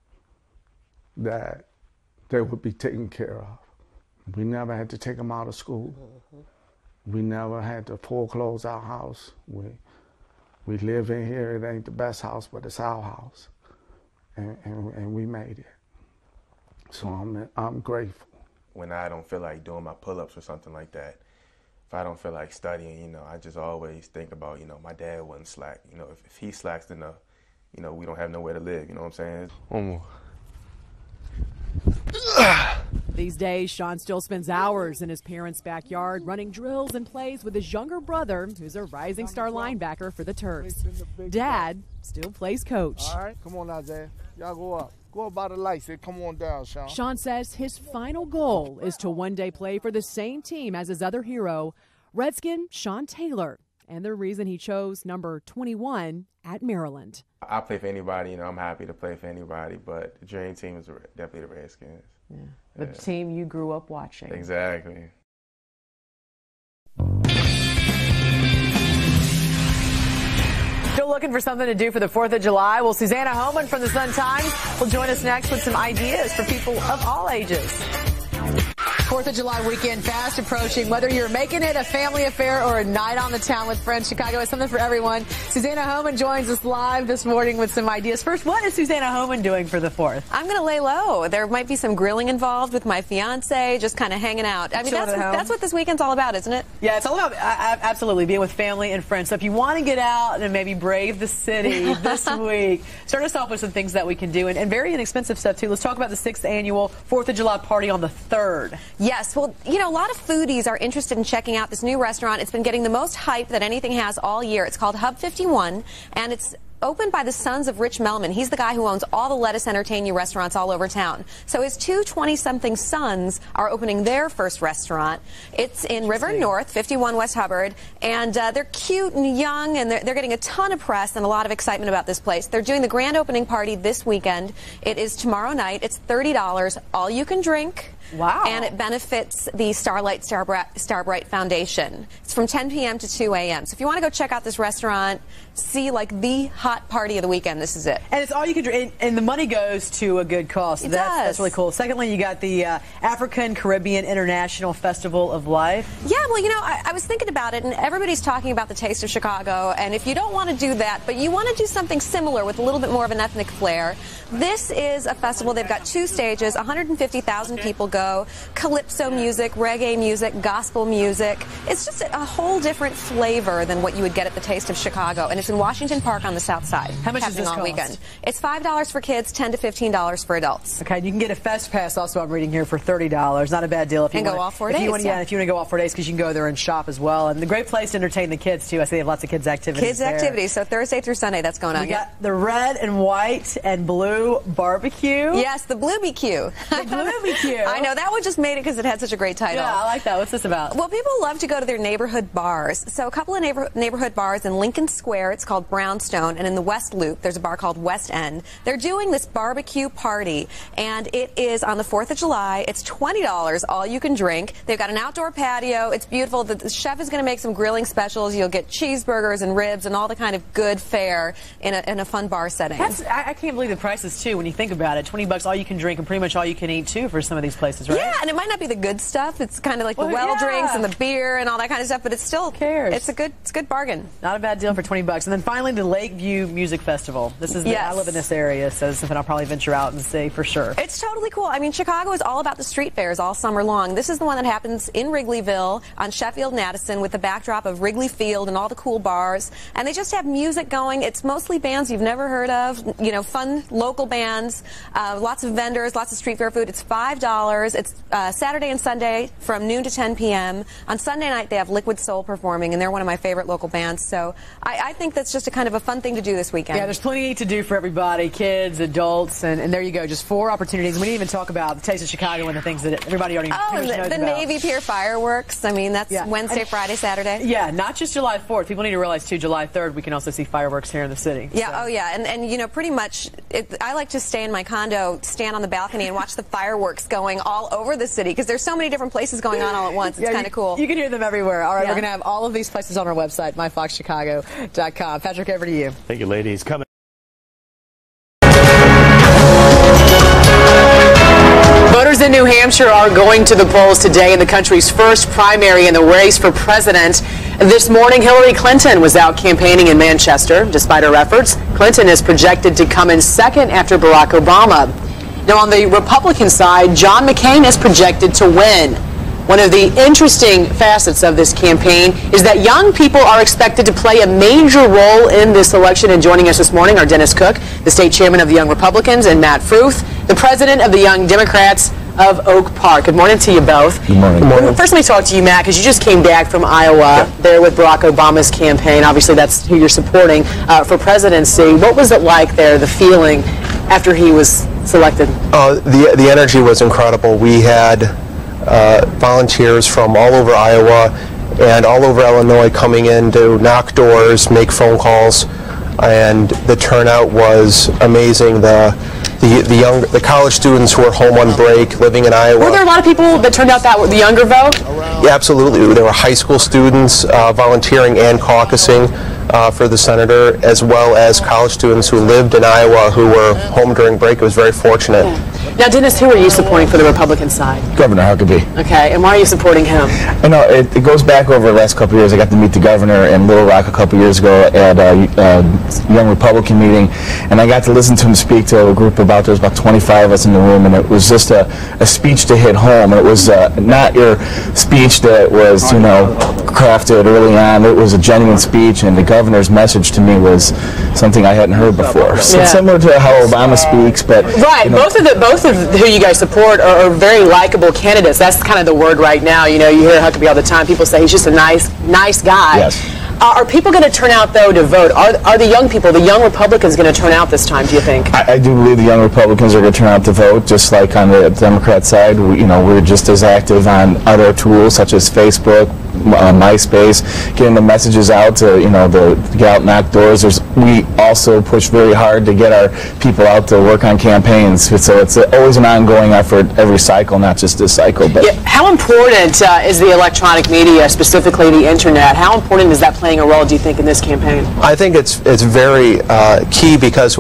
that they would be taken care of. We never had to take them out of school. We never had to foreclose our house. We live in here. It ain't the best house, but it's our house, and we made it. So I'm grateful. When I don't feel like doing my pull-ups or something like that, if I don't feel like studying, I just always think about, my dad wasn't slack. If he slacks, then we don't have nowhere to live. You know what I'm saying? One more. These days, Sean still spends hours in his parents' backyard running drills and plays with his younger brother, who's a rising star linebacker for the Terps. Dad still plays coach. All right, come on, Isaiah. Y'all go up. Go up by the lights and come on down, Sean. Sean says his final goal is to one day play for the same team as his other hero, Redskin Sean Taylor, and the reason he chose number 21 at Maryland. I play for anybody, I'm happy to play for anybody, but the dream team is definitely the Redskins. Yeah. The team you grew up watching. Exactly. Still looking for something to do for the 4th of July? Well, Susanna Homan from the Sun-Times will join us next with some ideas for people of all ages. 4th of July weekend fast approaching. Whether you're making it a family affair or a night on the town with friends, Chicago has something for everyone. Susanna Homan joins us live this morning with some ideas. First, what is Susanna Homan doing for the 4th? I'm going to lay low. There might be some grilling involved with my fiance, just kind of hanging out. I mean, that's what this weekend's all about, isn't it? Yeah, it's all about absolutely being with family and friends. So if you want to get out and maybe brave the city this week, start us off with some things that we can do and very inexpensive stuff too. Let's talk about the 6th annual 4th of July party on the 3rd. Yes, well, you know, a lot of foodies are interested in checking out this new restaurant. It's been getting the most hype that anything has all year. It's called Hub 51, and it's opened by the sons of Rich Melman. He's the guy who owns all the Lettuce Entertain You restaurants all over town. So his two 20-something sons are opening their first restaurant. It's in River North, 51 West Hubbard, and they're cute and young, and they're getting a ton of press and a lot of excitement about this place. They're doing the grand opening party this weekend. It is tomorrow night. It's $30, all you can drink. Wow. And it benefits the Starlight Starbright Foundation. It's from 10 p.m. to 2 a.m. So if you want to go check out this restaurant, see like the hot party of the weekend, this is it. And it's all you can drink, and the money goes to a good cause. So that's really cool. Secondly, you got the African Caribbean International Festival of Life. Yeah, well, you know, I was thinking about it, and everybody's talking about the Taste of Chicago, and if you don't want to do that, but you want to do something similar with a little bit more of an ethnic flair, this is a festival. They've got 2 stages, 150,000 people go, calypso music, reggae music, gospel music. It's just a whole different flavor than what you would get at the Taste of Chicago, and it's in Washington Park on the south side. How much does this cost? Weekend. It's $5 for kids, $10 to $15 for adults. Okay, you can get a Fest Pass also, I'm reading here, for $30. Not a bad deal if you want to go all 4 days. If you want to go all 4 days, because you can go there and shop as well. And the great place to entertain the kids, too. I see they have lots of kids' activities. Kids' activities, so Thursday through Sunday, that's going on. We got the red and white and blue barbecue. Yes, the Blue BQ. The Blue BQ. I know, that one just made it because it had such a great title. Yeah, I like that. What's this about? Well, people love to go to their neighborhood bars. So a couple of neighborhood bars in Lincoln Square, it's called Brownstone, and in the West Loop, there's a bar called West End. They're doing this barbecue party, and it is on the 4th of July. It's $20, all you can drink. They've got an outdoor patio. It's beautiful. The chef is going to make some grilling specials. You'll get cheeseburgers and ribs and all the kind of good fare in a fun bar setting. I can't believe the prices, too, when you think about it. $20 all you can drink and pretty much all you can eat, too, for some of these places, right? Yeah, and it might not be the good stuff. It's kind of like the drinks and the beer and all that kind of stuff, but it's still, it's a good bargain. Not a bad deal for $20. And then finally, the Lakeview Music Festival. This is I live in this area, so it's something I'll probably venture out and see for sure. It's totally cool. I mean, Chicago is all about the street fairs all summer long. This is the one that happens in Wrigleyville on Sheffield and Addison with the backdrop of Wrigley Field and all the cool bars. And they just have music going. It's mostly bands you've never heard of, you know, fun local bands, lots of vendors, lots of street fair food. It's $5. It's Saturday and Sunday from noon to 10 p.m. On Sunday night, they have Liquid Soul performing, and they're one of my favorite local bands. So I think that's just a kind of a fun thing to do this weekend. Yeah, there's plenty to do for everybody, kids, adults, and there you go. Just 4 opportunities. We didn't even talk about the Taste of Chicago and the things that everybody already knows about. The Navy Pier fireworks. I mean, that's Wednesday, Friday, Saturday. Yeah, not just July 4th. People need to realize, too, July 3rd, we can also see fireworks here in the city. Yeah, so. Oh, yeah. And you know, pretty much, I like to stay in my condo, stand on the balcony, and watch the fireworks going all over the city, because there's so many different places going on all at once. It's kind of cool. You can hear them everywhere. All right, we're going to have all of these places on our website, myfoxchicago.com. Patrick, over to you. Thank you, ladies. Coming. Voters in New Hampshire are going to the polls today in the country's first primary in the race for president. This morning, Hillary Clinton was out campaigning in Manchester. Despite her efforts, Clinton is projected to come in second after Barack Obama. Now, on the Republican side, John McCain is projected to win. One of the interesting facets of this campaign is that young people are expected to play a major role in this election. And joining us this morning are Dennis Cook, the state chairman of the Young Republicans, and Matt Fruth, the president of the Young Democrats of Oak Park. Good morning to you both. Good morning. Good morning. First, let me talk to you, Matt, because you just came back from Iowa there with Barack Obama's campaign. Obviously, that's who you're supporting for presidency. What was it like there, the feeling after he was selected? The energy was incredible. We had volunteers from all over Iowa and all over Illinois coming in to knock doors, make phone calls, and the turnout was amazing. The the college students who are home on break, living in Iowa. Were there a lot of people that turned out that were the younger vote? Yeah, absolutely. There were high school students volunteering and caucusing for the senator, as well as college students who lived in Iowa who were home during break. It was very fortunate. Now, Dennis, who are you supporting for the Republican side? Governor Huckabee. Okay, and why are you supporting him? You know, it goes back over the last couple of years. I got to meet the governor in Little Rock a couple of years ago at a Young Republican meeting, and I got to listen to him speak to a group there was about 25 of us in the room, and it was just a speech to hit home. It was not your speech that was, you know, crafted early on. It was a genuine speech, and the governor's message to me was something I hadn't heard before. So it's similar to how Obama speaks, but right. You know, both of who you guys support are very likable candidates. That's kind of the word right now. You know, you hear Huckabee all the time. People say he's just a nice guy. Yes. Are people going to turn out, though, to vote? Are the young people, the young Republicans, going to turn out this time, do you think? I do believe the young Republicans are going to turn out to vote, just like on the Democrat side. We're just as active on other tools such as Facebook, MySpace, getting the messages out to, get out and knock doors. We also push very hard to get our people out to work on campaigns. So it's always an ongoing effort every cycle, not just this cycle. But how important is the electronic media, specifically the internet? How important is that playing a role, do you think, in this campaign? I think it's very key because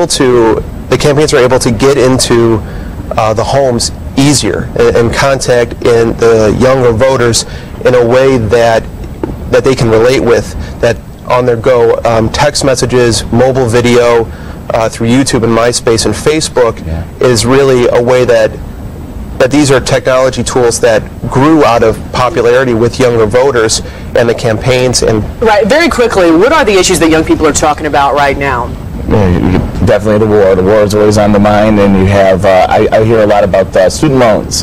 the campaigns are able to get into the homes easier and contact in the younger voters in a way that they can relate with, that on their go. Text messages, mobile video through YouTube and MySpace and Facebook is really a way that these are technology tools that grew out of popularity with younger voters and the campaigns. And right, very quickly, what are the issues that young people are talking about right now? Definitely the war. The war is always on the mind, and you have, I hear a lot about student loans.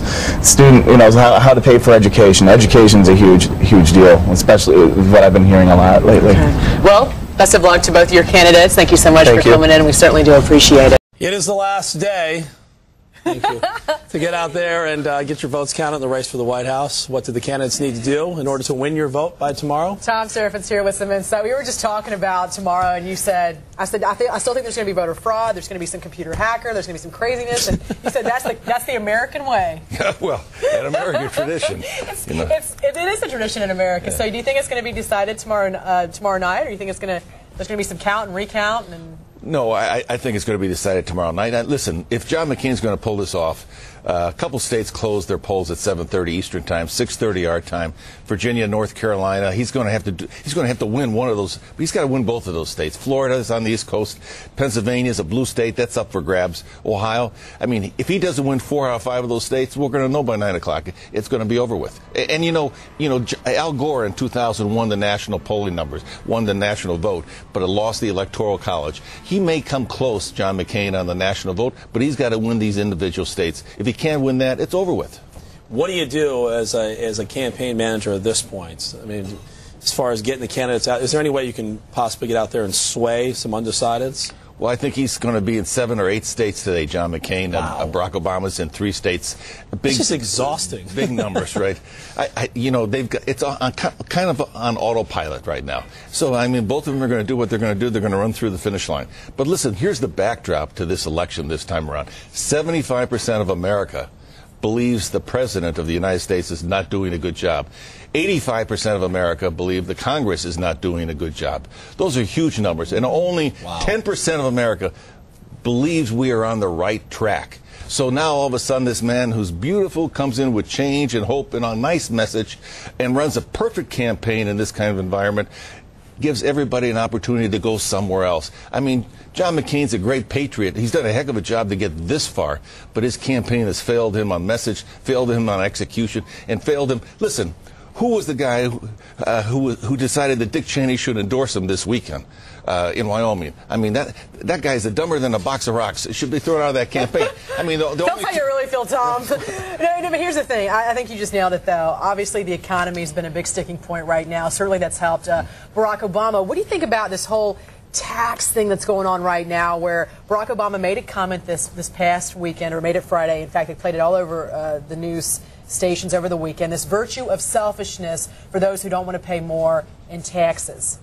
How to pay for education. Education's a huge deal, especially what I've been hearing a lot lately. Okay. Well, best of luck to both your candidates. Thank you so much for coming in. We certainly do appreciate it. It is the last day. Thank you. To get out there and get your votes counted in the race for the White House. What do the candidates need to do in order to win your vote by tomorrow? Tom Seraphin's here with some insight. We were just talking about tomorrow, and you said, I still think there's going to be voter fraud. There's going to be some computer hacker. There's going to be some craziness. And you said that's the American way. Well, an American tradition. It is a tradition in America. Yeah. So do you think it's going to be decided tomorrow night, or do you think there's going to be some count and recount and? No, I think it's going to be decided tomorrow night. Listen, if John McCain's going to pull this off, a couple states closed their polls at 7:30 Eastern Time, 6:30 our time. Virginia, North Carolina. He's going to have to win one of those. But he's got to win both of those states. Florida is on the East Coast. Pennsylvania is a blue state. That's up for grabs. Ohio. I mean, if he doesn't win 4 out of 5 of those states, we're going to know by 9 o'clock. It's going to be over with. And Al Gore in 2000 won the national polling numbers, won the national vote, but it lost the Electoral College. He may come close, John McCain, on the national vote, but he's got to win these individual states. If he can't win that, it's over with. What do you do as a campaign manager at this point? I mean, as far as getting the candidates out, is there any way you can possibly get out there and sway some undecideds? Well, I think he's going to be in 7 or 8 states today, John McCain. Wow. Barack Obama's in 3 states. It's just exhausting. Big numbers, right? It's kind of on autopilot right now. So, I mean, both of them are going to do what they're going to do. They're going to run through the finish line. But listen, here's the backdrop to this election this time around. 75% of America believes the President of the United States is not doing a good job. 85% of America believe the Congress is not doing a good job. Those are huge numbers. And only 10% of America believes we are on the right track. So now all of a sudden this man who's beautiful comes in with change and hope and a nice message and runs a perfect campaign in this kind of environment, gives everybody an opportunity to go somewhere else. I mean, John McCain's a great patriot. He's done a heck of a job to get this far, but his campaign has failed him on message, failed him on execution, and failed him. Listen, who was the guy who decided that Dick Cheney should endorse him this weekend in Wyoming? I mean, that guy's dumber than a box of rocks. It should be thrown out of that campaign. I mean, That's how you really feel, Tom. No, but here's the thing. I think you just nailed it, though. Obviously, the economy has been a big sticking point right now. Certainly, that's helped Barack Obama. What do you think about this whole tax thing that's going on right now, where Barack Obama made a comment this past weekend, or made it Friday? In fact, they played it all over the news stations over the weekend. This virtue of selfishness for those who don't want to pay more in taxes.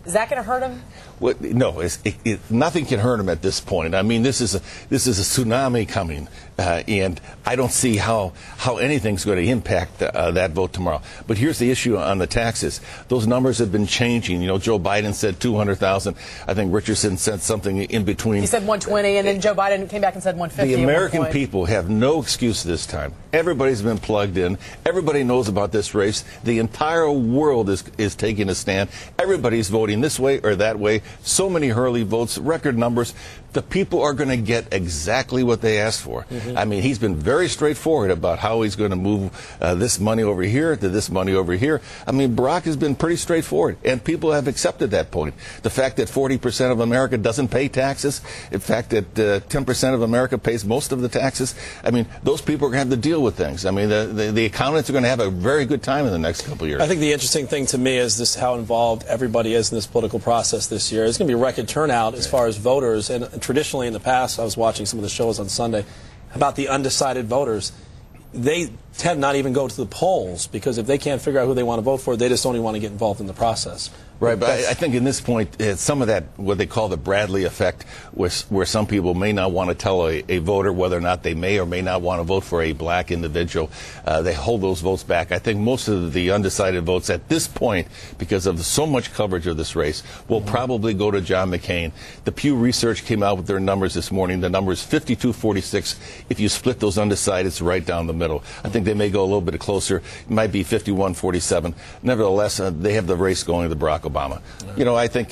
Is that going to hurt him? Well, no, nothing can hurt him at this point. I mean, this is a tsunami coming, and I don't see how anything's going to impact that vote tomorrow. But here's the issue on the taxes. Those numbers have been changing. You know, Joe Biden said 200,000. I think Richardson said something in between. He said 120, and then Joe Biden came back and said 150. The American people have no excuse this time. Everybody's been plugged in. Everybody knows about this race. The entire world is taking a stand. Everybody's voting this way or that way. So many Hurley votes, record numbers. The people are going to get exactly what they asked for. I mean, he's been very straightforward about how he's going to move this money over here to this money over here. I mean, Barack has been pretty straightforward, and people have accepted that point. The fact that 40% of America doesn't pay taxes, the fact that 10% of America pays most of the taxes, I mean, those people are going to have to deal with things. I mean, the accountants are going to have a very good time in the next couple of years. I think the interesting thing to me is this: how involved everybody is in this political process this year. It's going to be a record turnout as far as voters, and traditionally in the past, I was watching some of the shows on Sunday about the undecided voters. They tend not even go to the polls because if they can't figure out who they want to vote for, they just don't even want to get involved in the process. Right, but I think in this point, some of that, what they call the Bradley effect, where some people may not want to tell a voter whether or not they may or may not want to vote for a black individual. They hold those votes back. I think most of the undecided votes at this point, because of so much coverage of this race, will probably go to John McCain. The Pew Research came out with their numbers this morning. The number is 52-46. If you split those undecideds right down the middle, I think they may go a little bit closer. It might be 51-47. Nevertheless, they have the race going to Barack Obama. You know, I think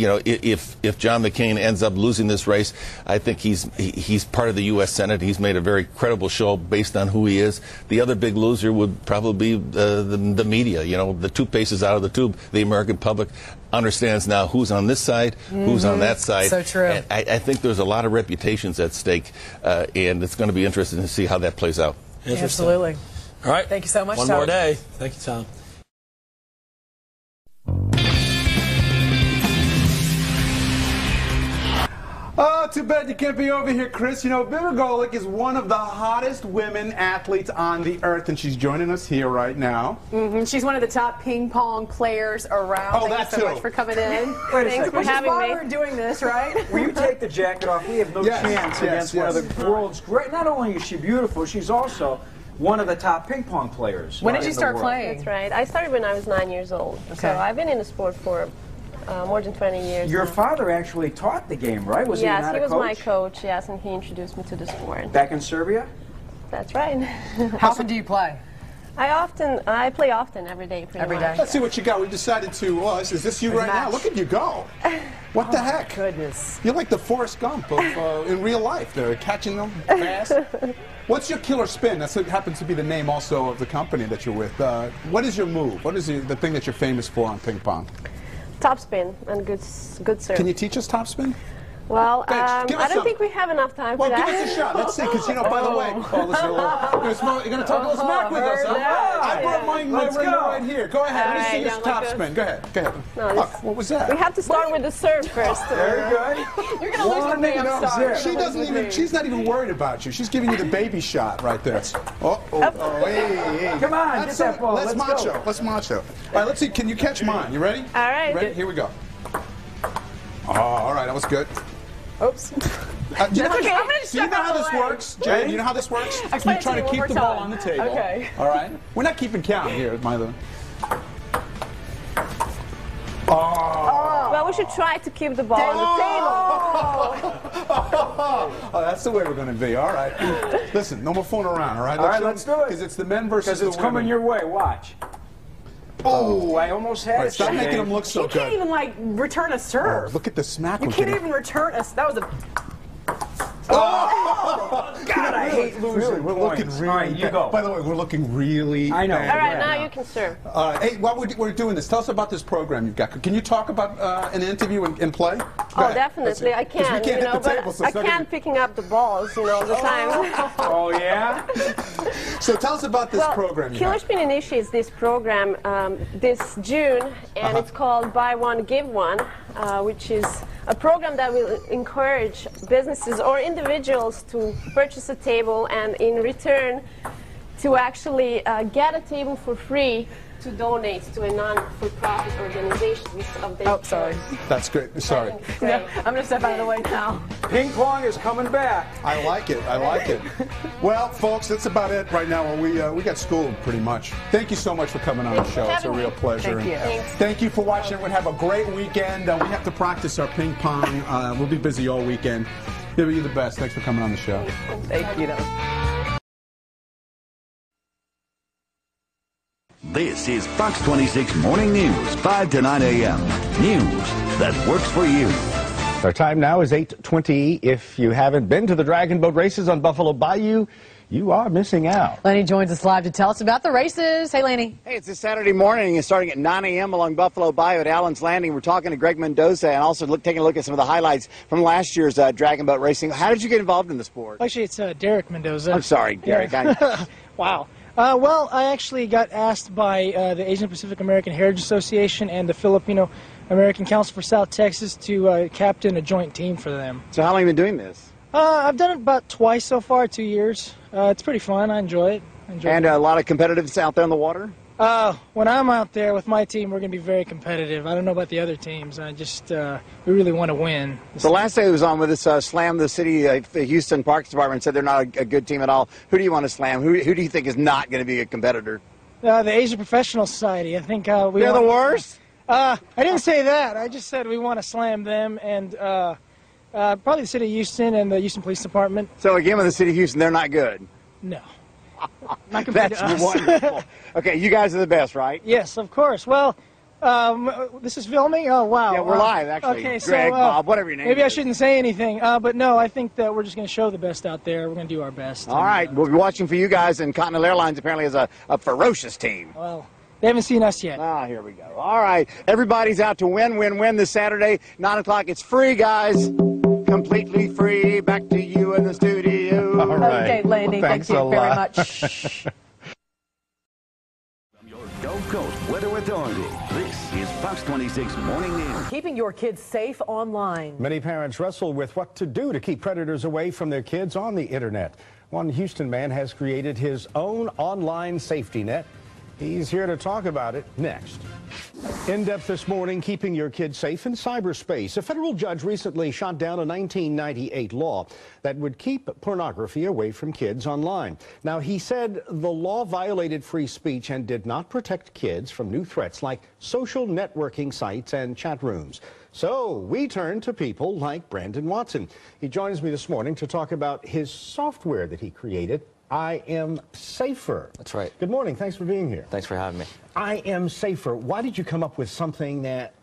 if John McCain ends up losing this race, I think he's part of the U.S. Senate. He's made a very credible show based on who he is. The other big loser would probably be the media. You know, the toothpaste is out of the tube. The American public understands now who's on this side, who's on that side. So true. And I think there's a lot of reputations at stake, and it's going to be interesting to see how that plays out. Absolutely. All right. Thank you so much, One Tom. more day. Thank you, Tom. Oh, too bad you can't be over here, Chris. You know, Viva Golic is one of the hottest women athletes on the earth, and she's joining us here right now. She's one of the top ping pong players around. Oh, Thank you so much for coming in. Wait a Thanks second. for having me. We're doing this, right? Will you take the jacket off? We have no chance against one of the world's great. Not only is she beautiful, she's also one of the top ping pong players. When did you start playing? That's right. I started when I was 9 years old. Okay. So I've been in the sport for more than 20 years. Your now. father actually taught the game, right? Was yes, he not he a was coach? my coach, yes, and he introduced me to the sport. Back in Serbia? That's right. How often do you play? I play often, every day, pretty much. Let's see what you got. We decided to, is this you right now? Look at you go. What the heck? Goodness. You're like the Forrest Gump of, in real life. They're catching them fast. What's your killer spin? That happens to be the name also of the company that you're with. What is your move? What is the thing that you're famous for on ping pong? Top spin and good serve. Can you teach us top spin? Well, Thanks. Give us I don't some. think we have enough time Well, for that. give us a shot. Let's see, because, you know, by the way, you're going to talk a little smack with us, huh? I brought my ringer right here. Go ahead. Let me see this top spin. Go ahead. Go ahead. No, Look, what was that? We have to start with the serve first. Very good. You're going to lose the damn start. She doesn't even, she's not even worried about you. She's giving you the baby shot right there. Hey. Come on, get that ball. Let's macho. Let's macho. All right, let's see. Can you catch mine? You ready? All right. You ready? Here we go. Oh, all right. That was good. Oops. Do you That's know okay. I'm going to do you know how this works, Jay? Do you know how this works? Explain You try it to to me keep one the more ball time. on the table. Okay. All right. We're not keeping count here, Milo. Oh. Well, we should try to keep the ball on the table. Oh, that's the way we're going to be. All right. Listen, no more fooling around, all right? All right, let's do it. Because it's the men versus the women. Because it's coming your way. Watch. Oh, I almost had All right, it. stop Jay. making them look so You good. can't even, like, return a serve. Look at the smack. You we're can't getting. even return a... That was a... God, I hate losing Really, we're looking points. really All right, you bad. go. By the way, we're looking really I know. bad All right, right now you can serve. Hey, while we're doing this, tell us about this program you've got. Can you talk about an interview and play? Go Oh, ahead. definitely, I 'Cause can. we can't You know, hit the but table, so I it's not can't picking up the balls, you know, all the time. Oh, yeah? So tell us about this program you Killer have. Spin initiates this program this June, and it's called Buy One, Give One, which is a program that will encourage businesses or individuals to purchase a table and in return to actually get a table for free to donate to a non-for-profit organizations of their sorry. That's great. Sorry. Yeah, I'm going to step out of the way now. Ping pong is coming back. I like it. I like it. Well, folks, that's about it right now. We got schooled pretty much. Thank you so much for coming on the show. It's a real pleasure. Thank you. Thank you for watching. Everyone have a great weekend. We have to practice our ping pong. We'll be busy all weekend. You're the best. Thanks for coming on the show. Thank you. This is Fox 26 Morning News, 5 to 9 a.m. News that works for you. Our time now is 8:20. If you haven't been to the Dragon Boat races on Buffalo Bayou, you are missing out. Lenny joins us live to tell us about the races. Hey, Lenny. Hey, it's this Saturday morning. It's starting at 9 a.m. along Buffalo Bayou at Allen's Landing. We're talking to Greg Mendoza and also taking a look at some of the highlights from last year's Dragon Boat racing. How did you get involved in the sport? Actually, it's Derek Mendoza. I'm sorry, Derek. Yeah. Wow. Well, I actually got asked by the Asian Pacific American Heritage Association and the Filipino American Council for South Texas to captain a joint team for them. So how long have you been doing this? I've done it about twice so far, 2 years. It's pretty fun. I enjoy it. And a lot of competitiveness out there on the water? When I'm out there with my team, we're going to be very competitive. I don't know about the other teams. We really want to win. The last day he was on with us slammed the city, the Houston Parks Department, said they're not a good team at all. Who do you want to slam? Who do you think is not going to be a competitor? The Asian Professional Society. I think they're the worst? I didn't say that. I just said we want to slam them and probably the city of Houston and the Houston Police Department. So again, with the city of Houston, they're not good? No. Not compared That's to us. wonderful. Okay, you guys are the best, right? Yes, of course. Well, this is filming? Oh, wow. Yeah, we're live, actually. Okay, Greg, Bob, whatever your name maybe is. I shouldn't say anything. But no, I think that we're just going to show the best out there. We're going to do our best. All right, we'll be watching for you guys, and Continental Airlines apparently has a ferocious team. Well, they haven't seen us yet. Here we go. All right, everybody's out to win this Saturday, 9 o'clock. It's free, guys. Completely free. Back to you in the studio. All right. Okay, Lenny, Thanks thank you a very lot. much. From your Gulf Coast Weather Authority, this is Fox 26 Morning News. Keeping your kids safe online. Many parents wrestle with what to do to keep predators away from their kids on the internet. One Houston man has created his own online safety net. He's here to talk about it next. In depth this morning, keeping your kids safe in cyberspace. A federal judge recently shot down a 1998 law that would keep pornography away from kids online. Now, he said the law violated free speech and did not protect kids from new threats like social networking sites and chat rooms. So we turn to people like Brandon Watson. He joins me this morning to talk about his software that he created, I Am Safer. That's right. Good morning. Thanks for being here. Thanks for having me. I Am Safer. Why did you come up with something that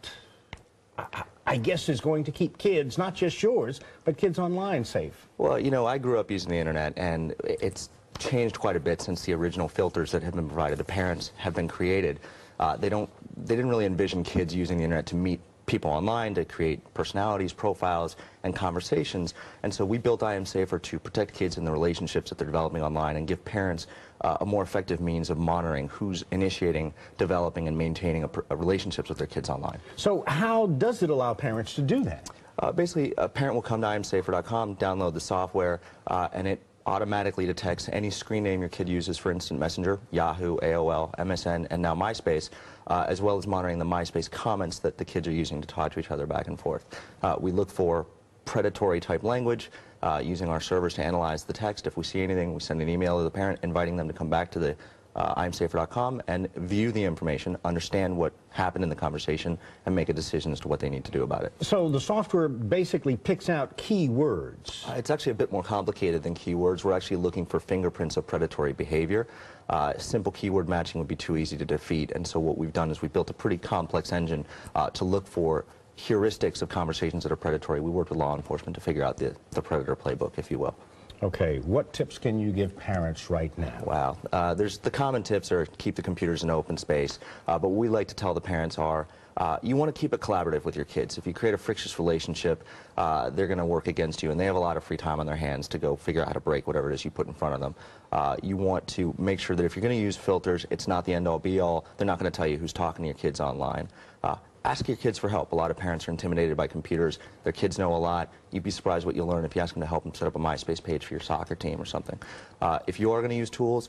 I guess is going to keep kids, not just yours, but kids online safe? Well, you know, I grew up using the internet, and it's changed quite a bit since the original filters that have been provided. The parents have been created. They didn't really envision kids using the internet to meet people online, to create personalities, profiles, and conversations. And so we built I Am Safer to protect kids in the relationships that they're developing online and give parents a more effective means of monitoring who's initiating, developing, and maintaining relationships with their kids online. So how does it allow parents to do that? Basically, a parent will come to IamSafer.com, download the software, and it automatically detects any screen name your kid uses for instant messenger, Yahoo, AOL, MSN, and now MySpace, as well as monitoring the MySpace comments that the kids are using to talk to each other back and forth. We look for predatory type language, using our servers to analyze the text. If we see anything, we send an email to the parent inviting them to come back to the IamSafer.com and view the information, understand what happened in the conversation, and make a decision as to what they need to do about it. So the software basically picks out keywords. It's actually a bit more complicated than keywords. We're actually looking for fingerprints of predatory behavior. Simple keyword matching would be too easy to defeat, and so what we've done is we've built a pretty complex engine to look for heuristics of conversations that are predatory. We worked with law enforcement to figure out the predator playbook, if you will. Okay, what tips can you give parents right now? Wow. There's the common tips are keep the computers in open space, but what we like to tell the parents are you want to keep it collaborative with your kids. If you create a frictious relationship, they're going to work against you, and they have a lot of free time on their hands to go figure out how to break whatever it is you put in front of them. You want to make sure that if you're going to use filters, it's not the end-all be-all. They're not going to tell you who's talking to your kids online. Ask your kids for help. A lot of parents are intimidated by computers. Their kids know a lot. You'd be surprised what you'll learn if you ask them to help them set up a MySpace page for your soccer team or something. If you are going to use tools,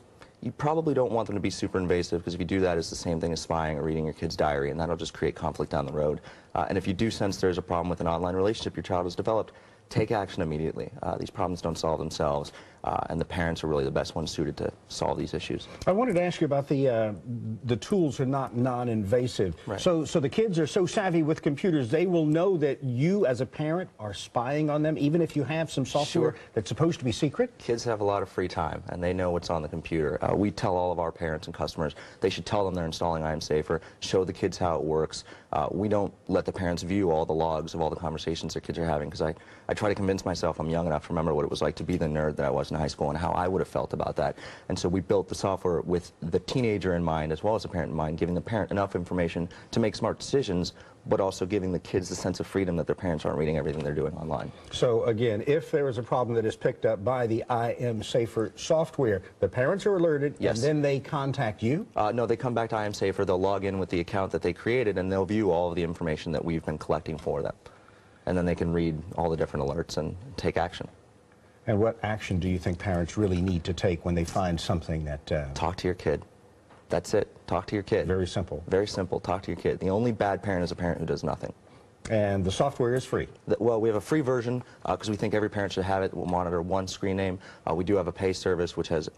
you probably don't want them to be super invasive, because if you do that, it's the same thing as spying or reading your kid's diary, and that'll just create conflict down the road. And if you do sense there's a problem with an online relationship your child has developed, take action immediately. These problems don't solve themselves, and the parents are really the best ones suited to solve these issues. I wanted to ask you about the tools are not non-invasive. Right. So the kids are so savvy with computers, they will know that you as a parent are spying on them, even if you have some software that's supposed to be secret? Kids have a lot of free time, and they know what's on the computer. We tell all of our parents and customers they should tell them they're installing I Am Safer, show the kids how it works. We don't let the parents view all the logs of all the conversations their kids are having, because I try to convince myself I'm young enough to remember what it was like to be the nerd that I was in high school and how I would have felt about that. And so we built the software with the teenager in mind as well as the parent in mind, giving the parent enough information to make smart decisions, but also giving the kids the sense of freedom that their parents aren't reading everything they're doing online. So again, if there is a problem that is picked up by the I Am Safer software, the parents are alerted, Yes. and then they contact you? No, they come back to I Am Safer, they'll log in with the account that they created, and they'll view all of the information that we've been collecting for them. And then they can read all the different alerts and take action. And what action do you think parents really need to take when they find something that... Talk to your kid. That's it. Talk to your kid. Very simple. Very simple. Talk to your kid. The only bad parent is a parent who does nothing. And the software is free? Well, we have a free version because we think every parent should have it. We'll monitor one screen name. We do have a pay service which has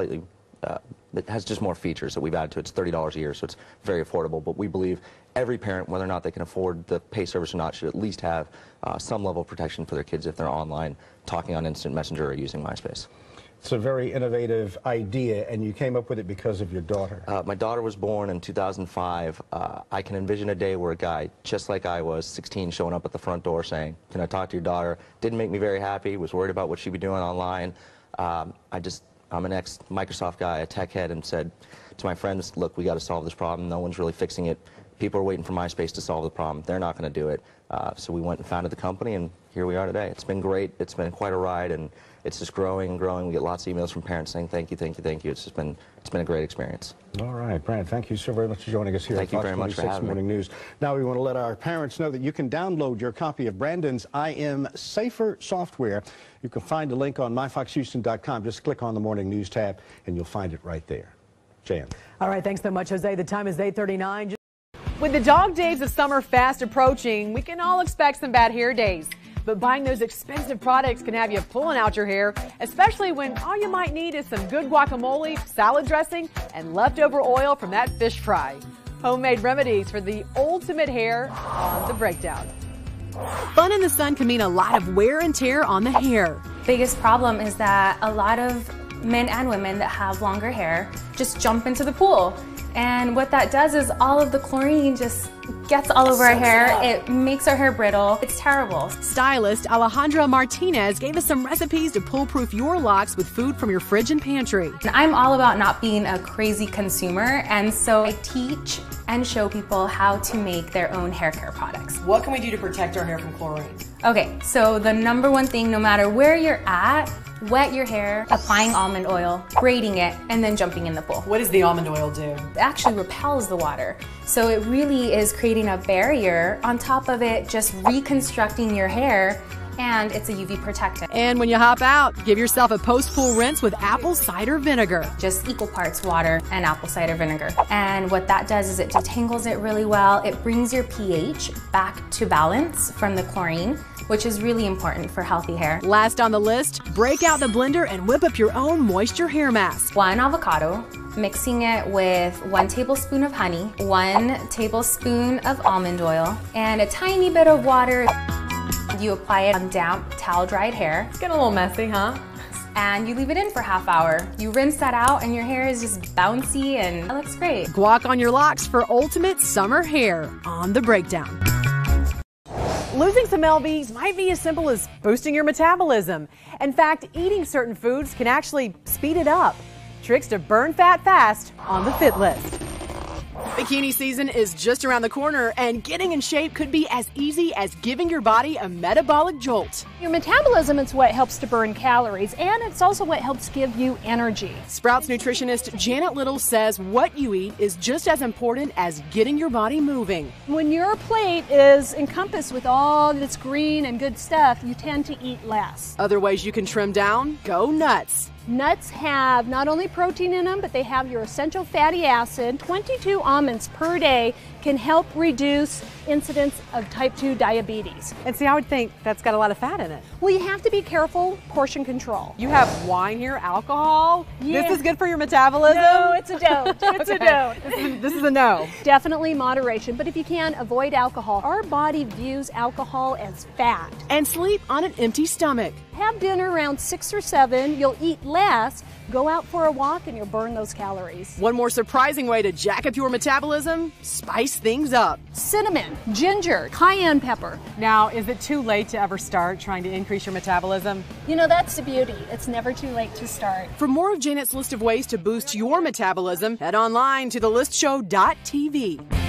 it has just more features that we've added to it. It's $30 a year, so it's very affordable. But we believe every parent, whether or not they can afford the pay service or not, should at least have some level of protection for their kids if they're online, talking on Instant Messenger or using MySpace. It's a very innovative idea, and you came up with it because of your daughter. My daughter was born in 2005. I can envision a day where a guy, just like I was, 16, showing up at the front door saying, "Can I talk to your daughter?" Didn't make me very happy, was worried about what she'd be doing online. I'm an ex-Microsoft guy, a tech head, and said to my friends, look, we got to solve this problem. No one's really fixing it. People are waiting for MySpace to solve the problem. They're not going to do it. So we went and founded the company, and here we are today. It's been great. It's been quite a ride, and it's just growing and growing. We get lots of emails from parents saying thank you, thank you, thank you. It's been a great experience. All right, Brad, thank you so very much for joining us here Thank at you Fox very much for 26 having me. Morning News. Now we want to let our parents know that you can download your copy of Brandon's I Am Safer software. You can find a link on myfoxhouston.com. Just click on the Morning News tab, and you'll find it right there. Jan. All right, thanks so much, Jose. The time is 8:39. With the dog days of summer fast approaching, we can all expect some bad hair days. But buying those expensive products can have you pulling out your hair, especially when all you might need is some good guacamole, salad dressing, and leftover oil from that fish fry. Homemade remedies for the ultimate hair on The Breakdown. Fun in the sun can mean a lot of wear and tear on the hair. Biggest problem is that a lot of men and women that have longer hair just jump into the pool. And what that does is all of the chlorine just gets all over our hair. It makes our hair brittle. It's terrible. Stylist Alejandra Martinez gave us some recipes to foolproof your locks with food from your fridge and pantry. And I'm all about not being a crazy consumer, and so I teach and show people how to make their own hair care products. What can we do to protect our hair from chlorine? Okay, so the number one thing, no matter where you're at, wet your hair, applying almond oil, braiding it, and then jumping in the pool. What does the almond oil do? It actually repels the water. So it really is creating a barrier. On top of it, just reconstructing your hair, and it's a UV protectant. And when you hop out, give yourself a post-pool rinse with apple cider vinegar. Just equal parts water and apple cider vinegar. And what that does is it detangles it really well. It brings your pH back to balance from the chlorine, which is really important for healthy hair. Last on the list, break out the blender and whip up your own moisture hair mask. 1 avocado, mixing it with 1 tablespoon of honey, 1 tablespoon of almond oil, and a tiny bit of water. You apply it on damp, towel-dried hair. It's getting a little messy, huh? And you leave it in for half hour. You rinse that out and your hair is just bouncy and it looks great. Guac on your locks for ultimate summer hair on The Breakdown. Losing some lbs might be as simple as boosting your metabolism. In fact, eating certain foods can actually speed it up. Tricks to burn fat fast on the Fit List. Bikini season is just around the corner, and getting in shape could be as easy as giving your body a metabolic jolt. Your metabolism is what helps to burn calories, and it's also what helps give you energy. Sprouts nutritionist Janet Little says what you eat is just as important as getting your body moving. When your plate is encompassed with all this green and good stuff, you tend to eat less. Other ways you can trim down? Go nuts. Nuts have not only protein in them, but they have your essential fatty acid. 22 almonds per day can help reduce incidence of type 2 diabetes. And see, I would think that's got a lot of fat in it. Well, you have to be careful, portion control. You have wine here, alcohol. Yeah. This is good for your metabolism? No, it's a don't. It's a don't. This is a no. Definitely moderation, but if you can, avoid alcohol. Our body views alcohol as fat. And sleep on an empty stomach. Have dinner around 6 or 7. You'll eat less. Go out for a walk and you'll burn those calories. One more surprising way to jack up your metabolism: spice things up. Cinnamon, ginger, cayenne pepper. Now, is it too late to ever start trying to increase your metabolism? You know, that's the beauty. It's never too late to start. For more of Janet's list of ways to boost your metabolism, head online to thelistshow.tv.